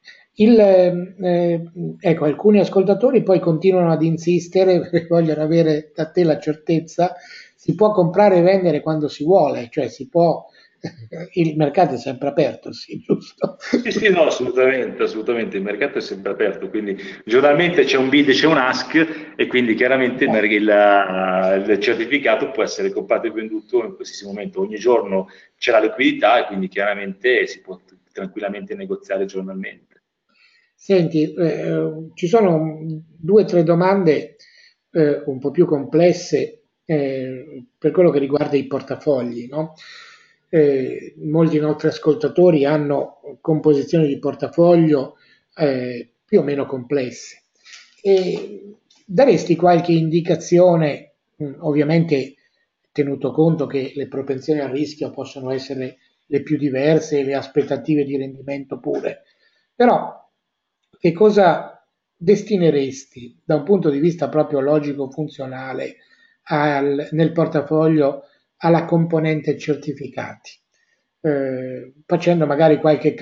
Ecco, alcuni ascoltatori poi continuano ad insistere perché vogliono avere da te la certezza, si può comprare e vendere quando si vuole, cioè si può, il mercato è sempre aperto, sì, giusto? Sì, sì, no, assolutamente, assolutamente, il mercato è sempre aperto, quindi giornalmente c'è un bid e c'è un ask e quindi chiaramente il certificato può essere comprato e venduto in qualsiasi momento, ogni giorno c'è la liquidità e quindi chiaramente si può tranquillamente negoziare giornalmente. Senti, ci sono due o tre domande un po' più complesse per quello che riguarda i portafogli, no? Molti nostri ascoltatori hanno composizioni di portafoglio più o meno complesse. Daresti qualche indicazione, ovviamente tenuto conto che le propensioni al rischio possono essere le più diverse e le aspettative di rendimento pure, però che cosa destineresti da un punto di vista proprio logico-funzionale nel portafoglio alla componente certificati? Facendo magari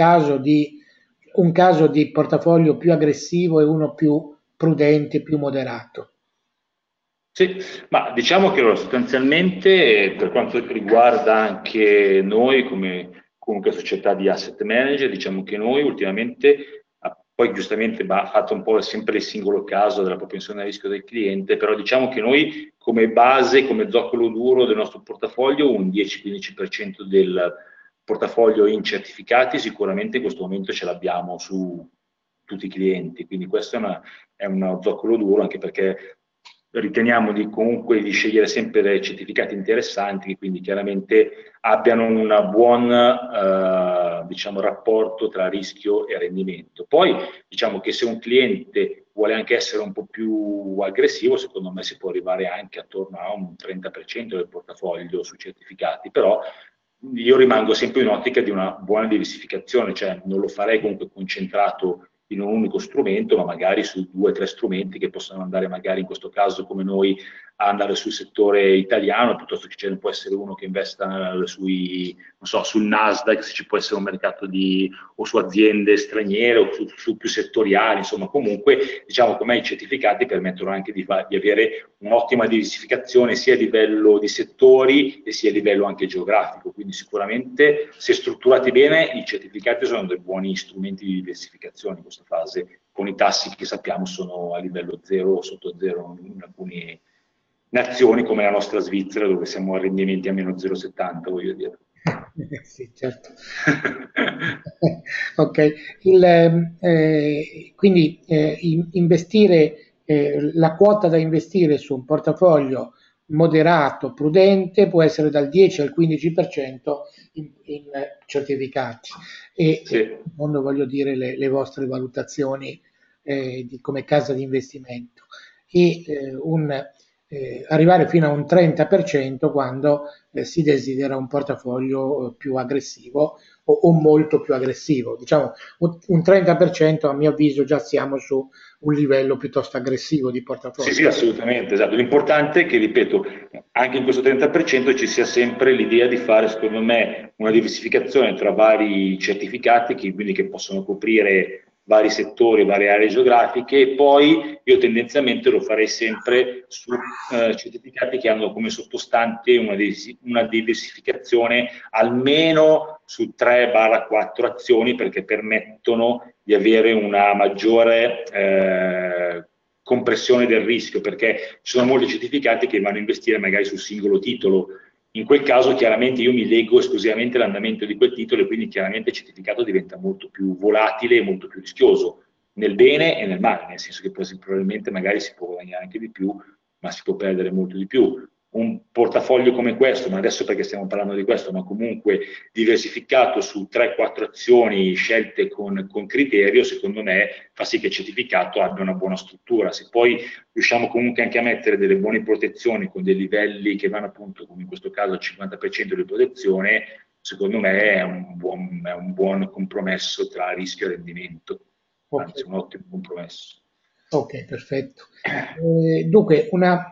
un caso di portafoglio più aggressivo e uno più prudente, più moderato. Sì, ma diciamo che allora, sostanzialmente per quanto riguarda anche noi come comunque società di asset manager, diciamo che noi ultimamente, poi giustamente va fatto un po' sempre il singolo caso della propensione a rischio del cliente, però diciamo che noi come base, come zoccolo duro del nostro portafoglio, un 10-15% del portafoglio in certificati sicuramente in questo momento ce l'abbiamo su tutti i clienti, quindi questo è uno zoccolo duro anche perché riteniamo comunque di scegliere sempre certificati interessanti che quindi chiaramente abbiano un buon diciamo, rapporto tra rischio e rendimento. Poi diciamo che se un cliente vuole anche essere un po' più aggressivo, secondo me si può arrivare anche attorno a un 30% del portafoglio sui certificati, però io rimango sempre in ottica di una buona diversificazione, cioè non lo farei comunque concentrato in un unico strumento, ma magari su 2 o 3 strumenti che possono andare magari in questo caso come noi a andare sul settore italiano, piuttosto che ce ne può essere uno che investa non so, sul Nasdaq, se ci può essere un mercato o su aziende straniere o su più settoriali, insomma comunque diciamo che a me i certificati permettono anche di avere un'ottima diversificazione sia a livello di settori e sia a livello anche geografico, quindi sicuramente se strutturati bene i certificati sono dei buoni strumenti di diversificazione in questa fase, con i tassi che sappiamo sono a livello zero o sotto zero in alcune nazioni come la nostra Svizzera dove siamo a rendimenti a meno 0,70 voglio dire. Sì, certo. Ok, quindi investire, la quota da investire su un portafoglio moderato, prudente, può essere dal 10 al 15% in certificati. Sì. In fondo voglio dire le vostre valutazioni come casa di investimento. E arrivare fino a un 30% quando si desidera un portafoglio più aggressivo o molto più aggressivo. Diciamo un 30% a mio avviso già siamo su un livello piuttosto aggressivo di portafoglio. Sì, sì, assolutamente, esatto. L'importante è che, ripeto, anche in questo 30% ci sia sempre l'idea di fare, secondo me, una diversificazione tra vari certificati, quindi che possono coprire vari settori, varie aree geografiche, e poi io tendenzialmente lo farei sempre su certificati che hanno come sottostante una diversificazione almeno su 3-4 azioni perché permettono di avere una maggiore compressione del rischio, perché ci sono molti certificati che vanno a investire magari sul singolo titolo. In quel caso chiaramente io mi leggo esclusivamente all'andamento di quel titolo e quindi chiaramente il certificato diventa molto più volatile e molto più rischioso, nel bene e nel male, nel senso che poi probabilmente magari si può guadagnare anche di più, ma si può perdere molto di più. un portafoglio come questo, ma adesso perché stiamo parlando di questo, ma comunque diversificato su 3-4 azioni scelte con criterio, secondo me fa sì che il certificato abbia una buona struttura. Se poi riusciamo comunque anche a mettere delle buone protezioni con dei livelli che vanno appunto, come in questo caso, al 50% di protezione, secondo me è un buon compromesso tra rischio e rendimento, anzi Ok, un ottimo compromesso. ok, perfetto. Dunque,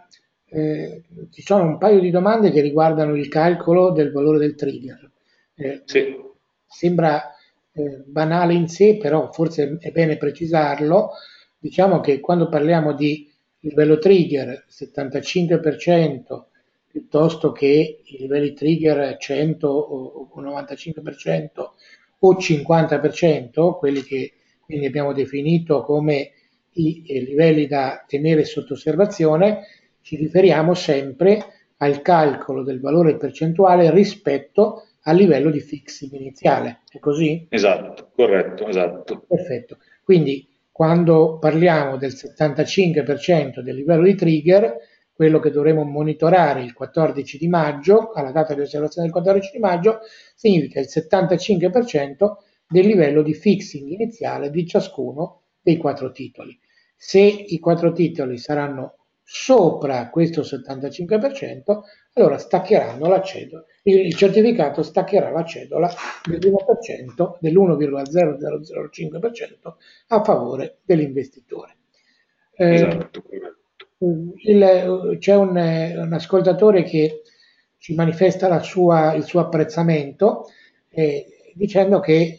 ci sono un paio di domande che riguardano il calcolo del valore del trigger. Sì, Sembra banale in sé, però forse è bene precisarlo. Diciamo che quando parliamo di livello trigger 75% piuttosto che i livelli trigger 100 o 95% o 50%, quelli che quindi abbiamo definito come i livelli da tenere sotto osservazione, ci riferiamo sempre al calcolo del valore percentuale rispetto al livello di fixing iniziale. È così? esatto, corretto, esatto. Perfetto. Quindi quando parliamo del 75% del livello di trigger, quello che dovremo monitorare il 14 di maggio, alla data di osservazione del 14 di maggio, significa il 75% del livello di fixing iniziale di ciascuno dei quattro titoli. Se i quattro titoli saranno sopra questo 75%, allora staccheranno la cedola, il certificato staccherà la cedola dell'1%, dell'1,0005% a favore dell'investitore. Eh, Esatto, corretto. C'è un ascoltatore che ci manifesta il suo apprezzamento dicendo che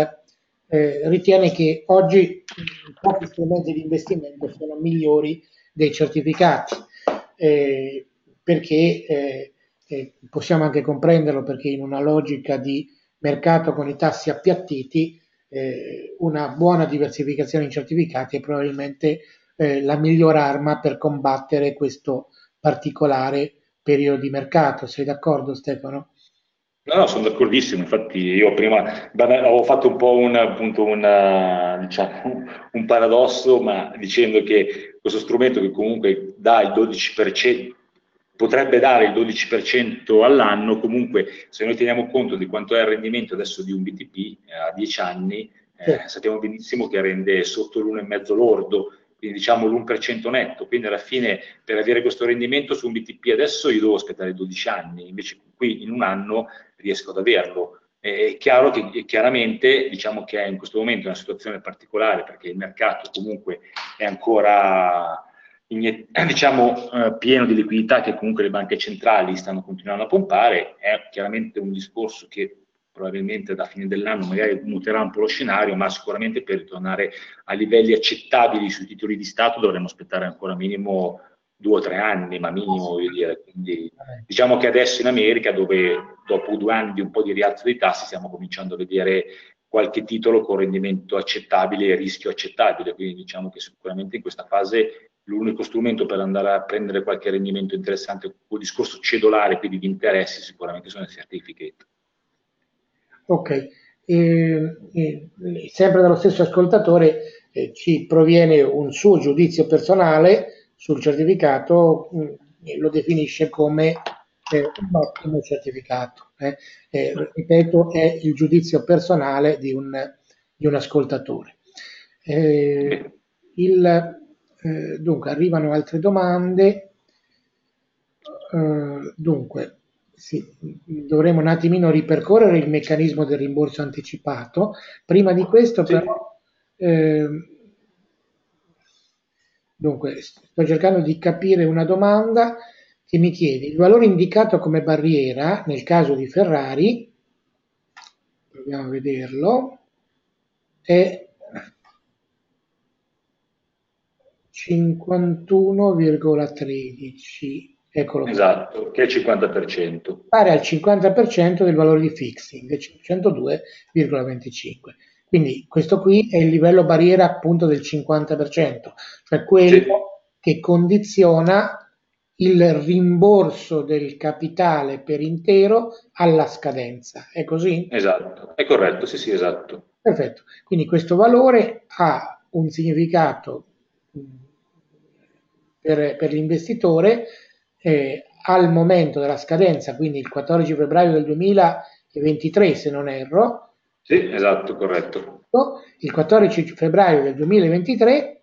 ritiene che oggi pochi strumenti di investimento sono migliori dei certificati, eh, perché possiamo anche comprenderlo perché in una logica di mercato con i tassi appiattiti una buona diversificazione in certificati è probabilmente la miglior arma per combattere questo particolare periodo di mercato. Sei d'accordo, Stefano? No, no, sono d'accordissimo, infatti io prima avevo fatto un po' appunto diciamo, un paradosso, ma dicendo che questo strumento che comunque dà il 12%, potrebbe dare il 12% all'anno, comunque se noi teniamo conto di quanto è il rendimento adesso di un BTP a 10 anni, Sì, sappiamo benissimo che rende sotto l'1,5 lordo, quindi diciamo l'1% netto, quindi alla fine per avere questo rendimento su un BTP adesso io devo aspettare 12 anni, invece qui in un anno riesco ad averlo. È chiaro che chiaramente diciamo che è in questo momento una situazione particolare perché il mercato comunque è ancora diciamo, pieno di liquidità che comunque le banche centrali stanno continuando a pompare, è chiaramente un discorso che probabilmente da fine dell'anno magari muterà un po' lo scenario, ma sicuramente per ritornare a livelli accettabili sui titoli di Stato dovremmo aspettare ancora minimo 2 o 3 anni, ma minimo voglio dire. Quindi diciamo che adesso in America, dove dopo 2 anni di un po' di rialzo dei tassi, stiamo cominciando a vedere qualche titolo con rendimento accettabile e rischio accettabile, quindi diciamo che sicuramente in questa fase l'unico strumento per andare a prendere qualche rendimento interessante col discorso cedolare, quindi di interessi, sicuramente sono i certificate. ok. Sempre dallo stesso ascoltatore ci proviene un suo giudizio personale sul certificato, lo definisce come un ottimo certificato. Ripeto, è il giudizio personale di un ascoltatore. Eh, Beh, Dunque, arrivano altre domande. Dunque, sì, dovremo un attimino ripercorrere il meccanismo del rimborso anticipato. Prima di questo, sì, però, eh, dunque, sto cercando di capire una domanda che mi chiede il valore indicato come barriera nel caso di Ferrari, proviamo a vederlo, è 51,13. Eccolo qua. esatto, che è il 50%. Pari al 50% del valore di fixing, 102,25. Quindi questo qui è il livello barriera appunto del 50%, cioè Sì, quello che condiziona il rimborso del capitale per intero alla scadenza. È così? esatto, è corretto, sì, sì, esatto. Perfetto. Quindi questo valore ha un significato per l'investitore al momento della scadenza, quindi il 14 febbraio del 2023, se non erro. Sì, esatto, corretto. Il 14 febbraio del 2023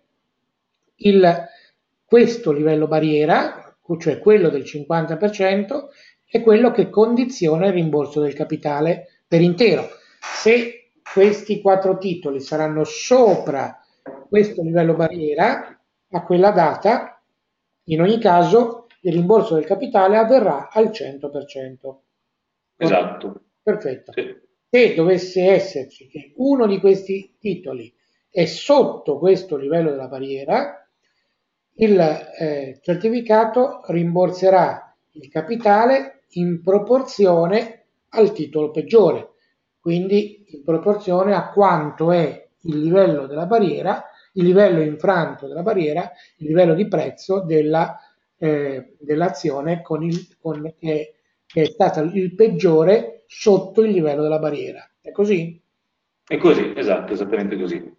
questo livello barriera, cioè quello del 50%, è quello che condiziona il rimborso del capitale per intero. Se questi 4 titoli saranno sopra questo livello barriera, a quella data, in ogni caso, il rimborso del capitale avverrà al 100%. Esatto. Perfetto. Sì. Se dovesse esserci che uno di questi titoli è sotto questo livello della barriera, il certificato rimborserà il capitale in proporzione al titolo peggiore, quindi in proporzione a quanto è il livello della barriera, il livello infranto della barriera, il livello di prezzo dell'azione che è stata il peggiore sotto il livello della barriera. È così? È così, esatto, esattamente così.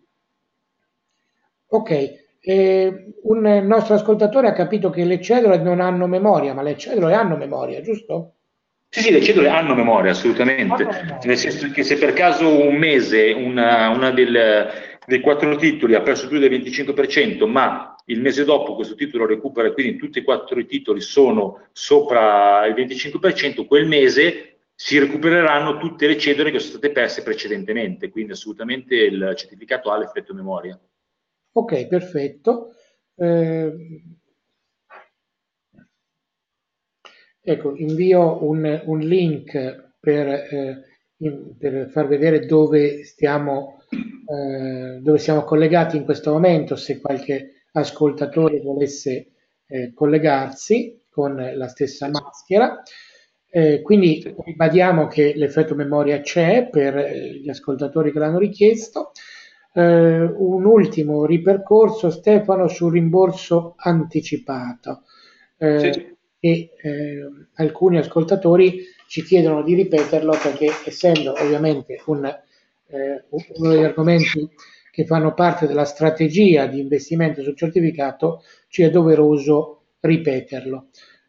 Ok, un nostro ascoltatore ha capito che le cellule non hanno memoria, ma le cellule hanno memoria, giusto? Sì, sì, le cedole hanno memoria, assolutamente, Hanno memoria. nel senso che se per caso un mese una dei 4 titoli ha perso più del 25%, ma il mese dopo questo titolo recupera e quindi tutti e 4 i titoli sono sopra il 25%, quel mese si recupereranno tutte le cedole che sono state perse precedentemente, quindi assolutamente il certificato ha l'effetto memoria. Ok, perfetto. Eh, ecco, invio un link per far vedere dove siamo collegati in questo momento, se qualche ascoltatore volesse collegarsi con la stessa Sì, maschera. Quindi sì. ribadiamo che l'effetto memoria c'è per gli ascoltatori che l'hanno richiesto. Un ultimo ripercorso, Stefano, sul rimborso anticipato. Eh, Sì. Alcuni ascoltatori ci chiedono di ripeterlo perché, essendo ovviamente uno degli argomenti che fanno parte della strategia di investimento sul certificato, ci è doveroso ripeterlo.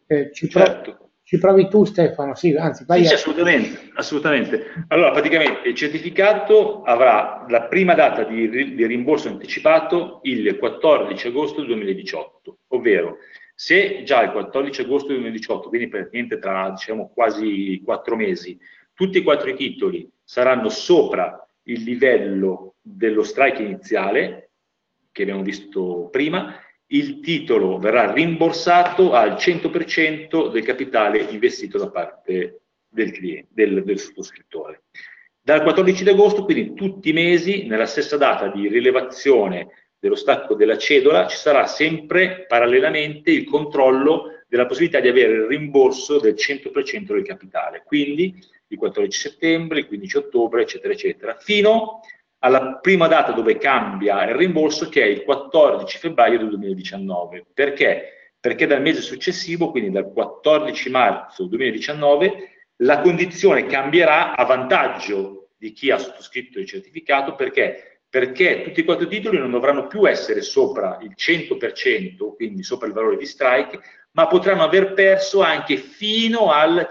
Certo. Ci provi tu, Stefano? Sì, anzi, Sì, vai sì, a... assolutamente, assolutamente. Allora, praticamente il certificato avrà la prima data di rimborso anticipato il 14 agosto 2018, ovvero se già il 14 agosto 2018, quindi praticamente tra diciamo, quasi 4 mesi, tutti e 4 i titoli saranno sopra il livello dello strike iniziale, che abbiamo visto prima, il titolo verrà rimborsato al 100% del capitale investito da parte del cliente, del sottoscrittore. Dal 14 agosto, quindi tutti i mesi, nella stessa data di rilevazione dello stacco della cedola, ci sarà sempre parallelamente il controllo della possibilità di avere il rimborso del 100% del capitale, quindi il 14 settembre, il 15 ottobre, eccetera, eccetera, fino alla prima data dove cambia il rimborso, che è il 14 febbraio del 2019. Perché? Perché dal mese successivo, quindi dal 14 marzo 2019, la condizione cambierà a vantaggio di chi ha sottoscritto il certificato. Perché? Perché tutti e 4 i titoli non dovranno più essere sopra il 100%, quindi sopra il valore di strike, ma potranno aver perso anche fino al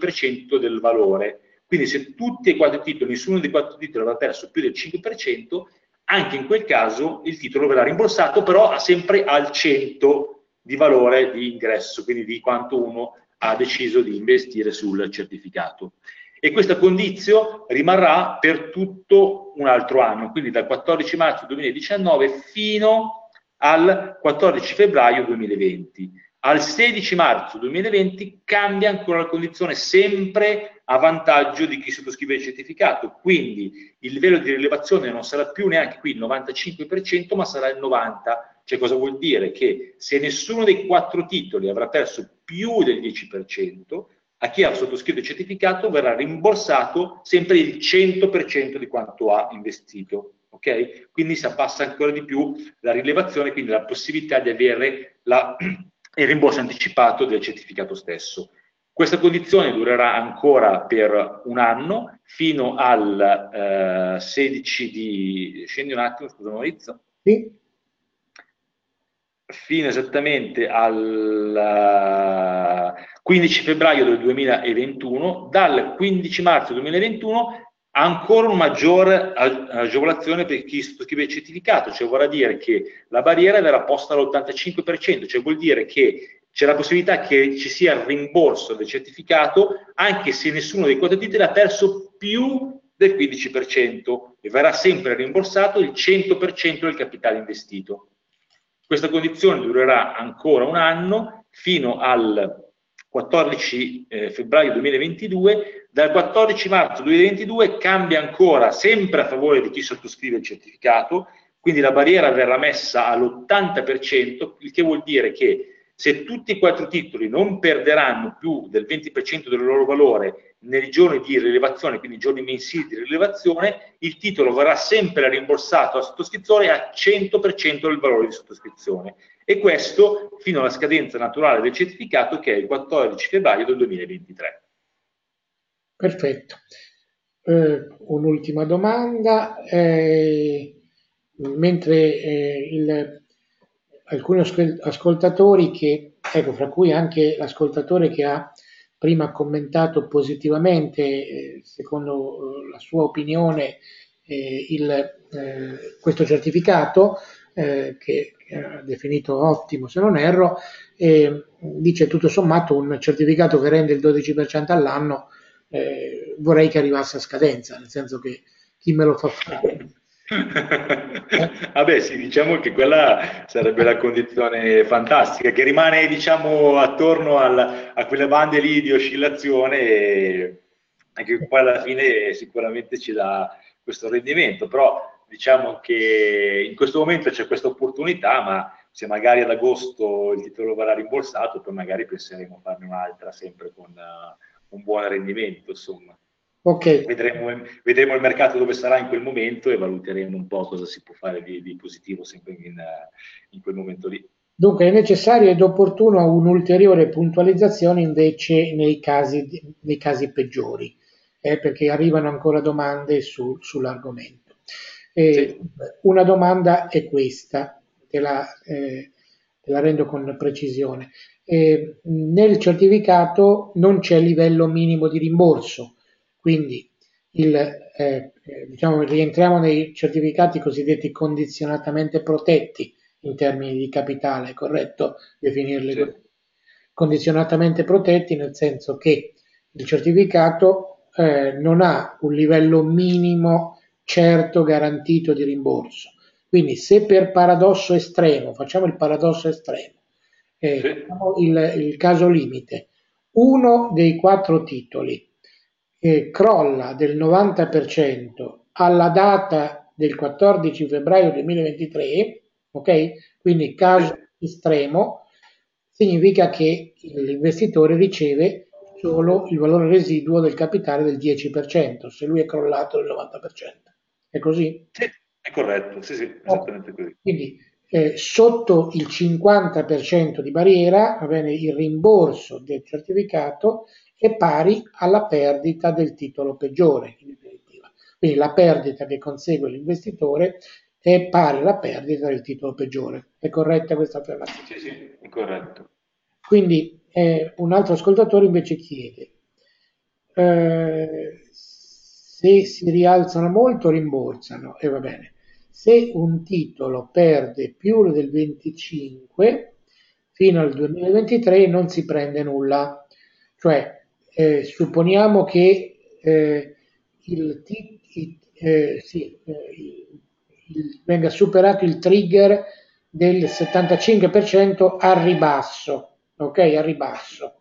5% del valore. Quindi se tutti e 4 i titoli, nessuno dei 4 titoli avrà perso più del 5%, anche in quel caso il titolo verrà rimborsato, però sempre al 100 di valore di ingresso, quindi di quanto uno ha deciso di investire sul certificato. E questa condizione rimarrà per tutto un altro anno, quindi dal 14 marzo 2019 fino al 14 febbraio 2020. Al 16 marzo 2020 cambia ancora la condizione, sempre a vantaggio di chi sottoscrive il certificato, quindi il livello di rilevazione non sarà più neanche qui il 95%, ma sarà il 90%. Cioè, cosa vuol dire? Che se nessuno dei 4 titoli avrà perso più del 10%, a chi ha sottoscritto il certificato verrà rimborsato sempre il 100% di quanto ha investito. Okay? Quindi si abbassa ancora di più la rilevazione, quindi la possibilità di avere il rimborso anticipato del certificato stesso. Questa condizione durerà ancora per un anno, fino al 16 di... Scendi un attimo, scusa Maurizio. Sì? Fino esattamente al 15 febbraio del 2021, dal 15 marzo 2021 ancora una maggiore agevolazione per chi sottoscrive il certificato, cioè vorrà dire che la barriera verrà posta all'85%, cioè vuol dire che c'è la possibilità che ci sia il rimborso del certificato anche se nessuno dei quattro titoli ha perso più del 15% e verrà sempre rimborsato il 100% del capitale investito. Questa condizione durerà ancora un anno fino al 14 febbraio 2022. Dal 14 marzo 2022 cambia ancora sempre a favore di chi sottoscrive il certificato, quindi la barriera verrà messa all'80%, il che vuol dire che se tutti e quattro titoli non perderanno più del 20% del loro valore nei giorni di rilevazione, quindi i giorni mensili di rilevazione, il titolo verrà sempre rimborsato al sottoscrittore a 100% del valore di sottoscrizione. E questo fino alla scadenza naturale del certificato, che è il 14 febbraio del 2023. Perfetto. Un'ultima domanda. Mentre alcuni ascoltatori ecco, fra cui anche l'ascoltatore che ha prima commentato positivamente, secondo la sua opinione, questo certificato, che ha definito ottimo se non erro, dice tutto sommato un certificato che rende il 12% all'anno, vorrei che arrivasse a scadenza, nel senso che chi me lo fa fare? Vabbè, sì, diciamo che quella sarebbe la condizione fantastica, che rimane, diciamo, attorno a quelle bande lì di oscillazione e che poi alla fine sicuramente ci dà questo rendimento, però diciamo che in questo momento c'è questa opportunità, ma se magari ad agosto il titolo verrà rimborsato, poi magari penseremo a farne un'altra sempre con un buon rendimento, insomma. Ok. Vedremo il mercato dove sarà in quel momento e valuteremo un po' cosa si può fare di positivo sempre in quel momento lì. Dunque è necessario ed opportuno un'ulteriore puntualizzazione invece nei casi peggiori, perché arrivano ancora domande sull'argomento. Sì. Una domanda è questa, te la rendo con precisione. Nel certificato non c'è livello minimo di rimborso, quindi diciamo, rientriamo nei certificati cosiddetti condizionatamente protetti in termini di capitale, è corretto definirli così? Condizionatamente protetti nel senso che il certificato non ha un livello minimo certo garantito di rimborso. Quindi se per paradosso estremo, facciamo il paradosso estremo, facciamo il caso limite, uno dei quattro titoli crolla del 90% alla data del 14 febbraio 2023, ok? Quindi caso estremo, significa che l'investitore riceve solo il valore residuo del capitale del 10%, se lui è crollato del 90%. È così? Sì, è corretto, sì, esattamente così. Quindi sotto il 50% di barriera, va bene, il rimborso del certificato è pari alla perdita del titolo peggiore, in definitiva. Quindi la perdita che consegue l'investitore è pari alla perdita del titolo peggiore. È corretta questa affermazione? Sì, sì, è corretto. Quindi un altro ascoltatore invece chiede, se si rialzano molto rimborsano, e va bene. Se un titolo perde più del 25 fino al 2023 non si prende nulla. Cioè, supponiamo che venga superato il trigger del 75% al ribasso, ok? Al ribasso.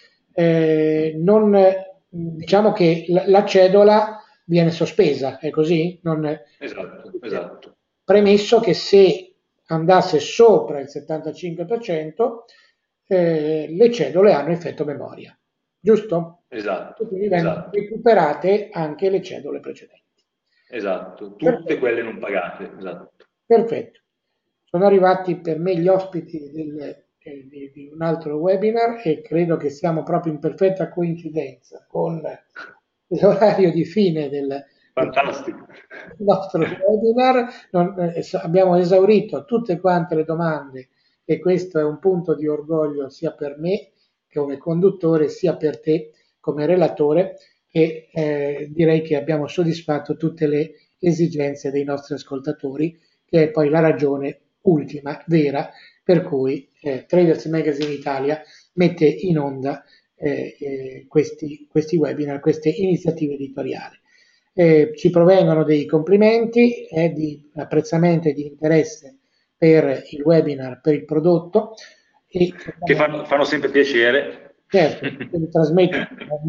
Diciamo che la cedola viene sospesa, è così? Esatto. Premesso che se andasse sopra il 75%, le cedole hanno effetto memoria, giusto? Esatto. Quindi vengono recuperate anche le cedole precedenti. Esatto, tutte quelle non pagate, esatto. Perfetto. Sono arrivati per me gli ospiti di un altro webinar e credo che siamo proprio in perfetta coincidenza con l'orario di fine del nostro webinar. Abbiamo esaurito tutte quante le domande e questo è un punto di orgoglio sia per me come conduttore sia per te come relatore e direi che abbiamo soddisfatto tutte le esigenze dei nostri ascoltatori, che è poi la ragione ultima, vera, per cui Traders Magazine Italia mette in onda questi webinar, queste iniziative editoriali. Ci provengono dei complimenti di apprezzamento e di interesse per il webinar, per il prodotto. E che fanno sempre piacere. Certo, trasmettono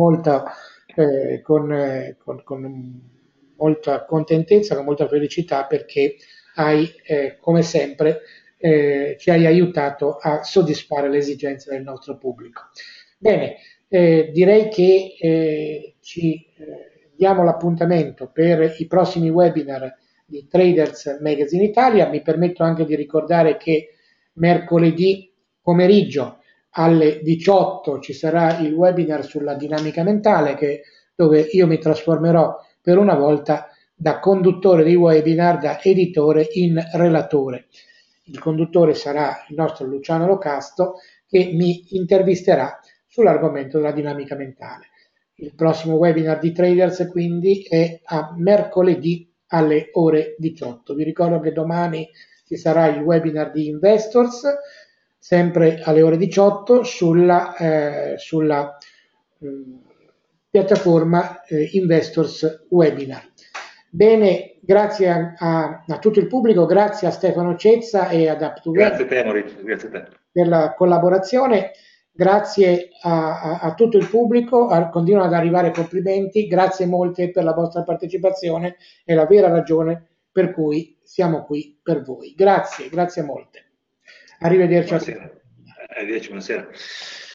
con molta contentezza, con molta felicità, perché come sempre, ci hai aiutato a soddisfare le esigenze del nostro pubblico. Bene, direi che ci diamo l'appuntamento per i prossimi webinar di Traders Magazine Italia. Mi permetto anche di ricordare che mercoledì pomeriggio alle 18 ci sarà il webinar sulla dinamica mentale, dove io mi trasformerò per una volta da conduttore di webinar, da editore in relatore. Il conduttore sarà il nostro Luciano Locasto, che mi intervisterà sull'argomento della dinamica mentale. Il prossimo webinar di Traders quindi è a mercoledì alle ore 18. Vi ricordo che domani ci sarà il webinar di Investors, sempre alle ore 18 sulla piattaforma Investors Webinar. Bene, grazie a tutto il pubblico, grazie a Stefano Cezza e ad Up2Web. Grazie a te, Maurizio, grazie a te. Per la collaborazione, grazie a tutto il pubblico, continuano ad arrivare complimenti, grazie molte per la vostra partecipazione, è la vera ragione per cui siamo qui per voi. Grazie molte. Arrivederci. Buonasera. Arrivederci, buonasera.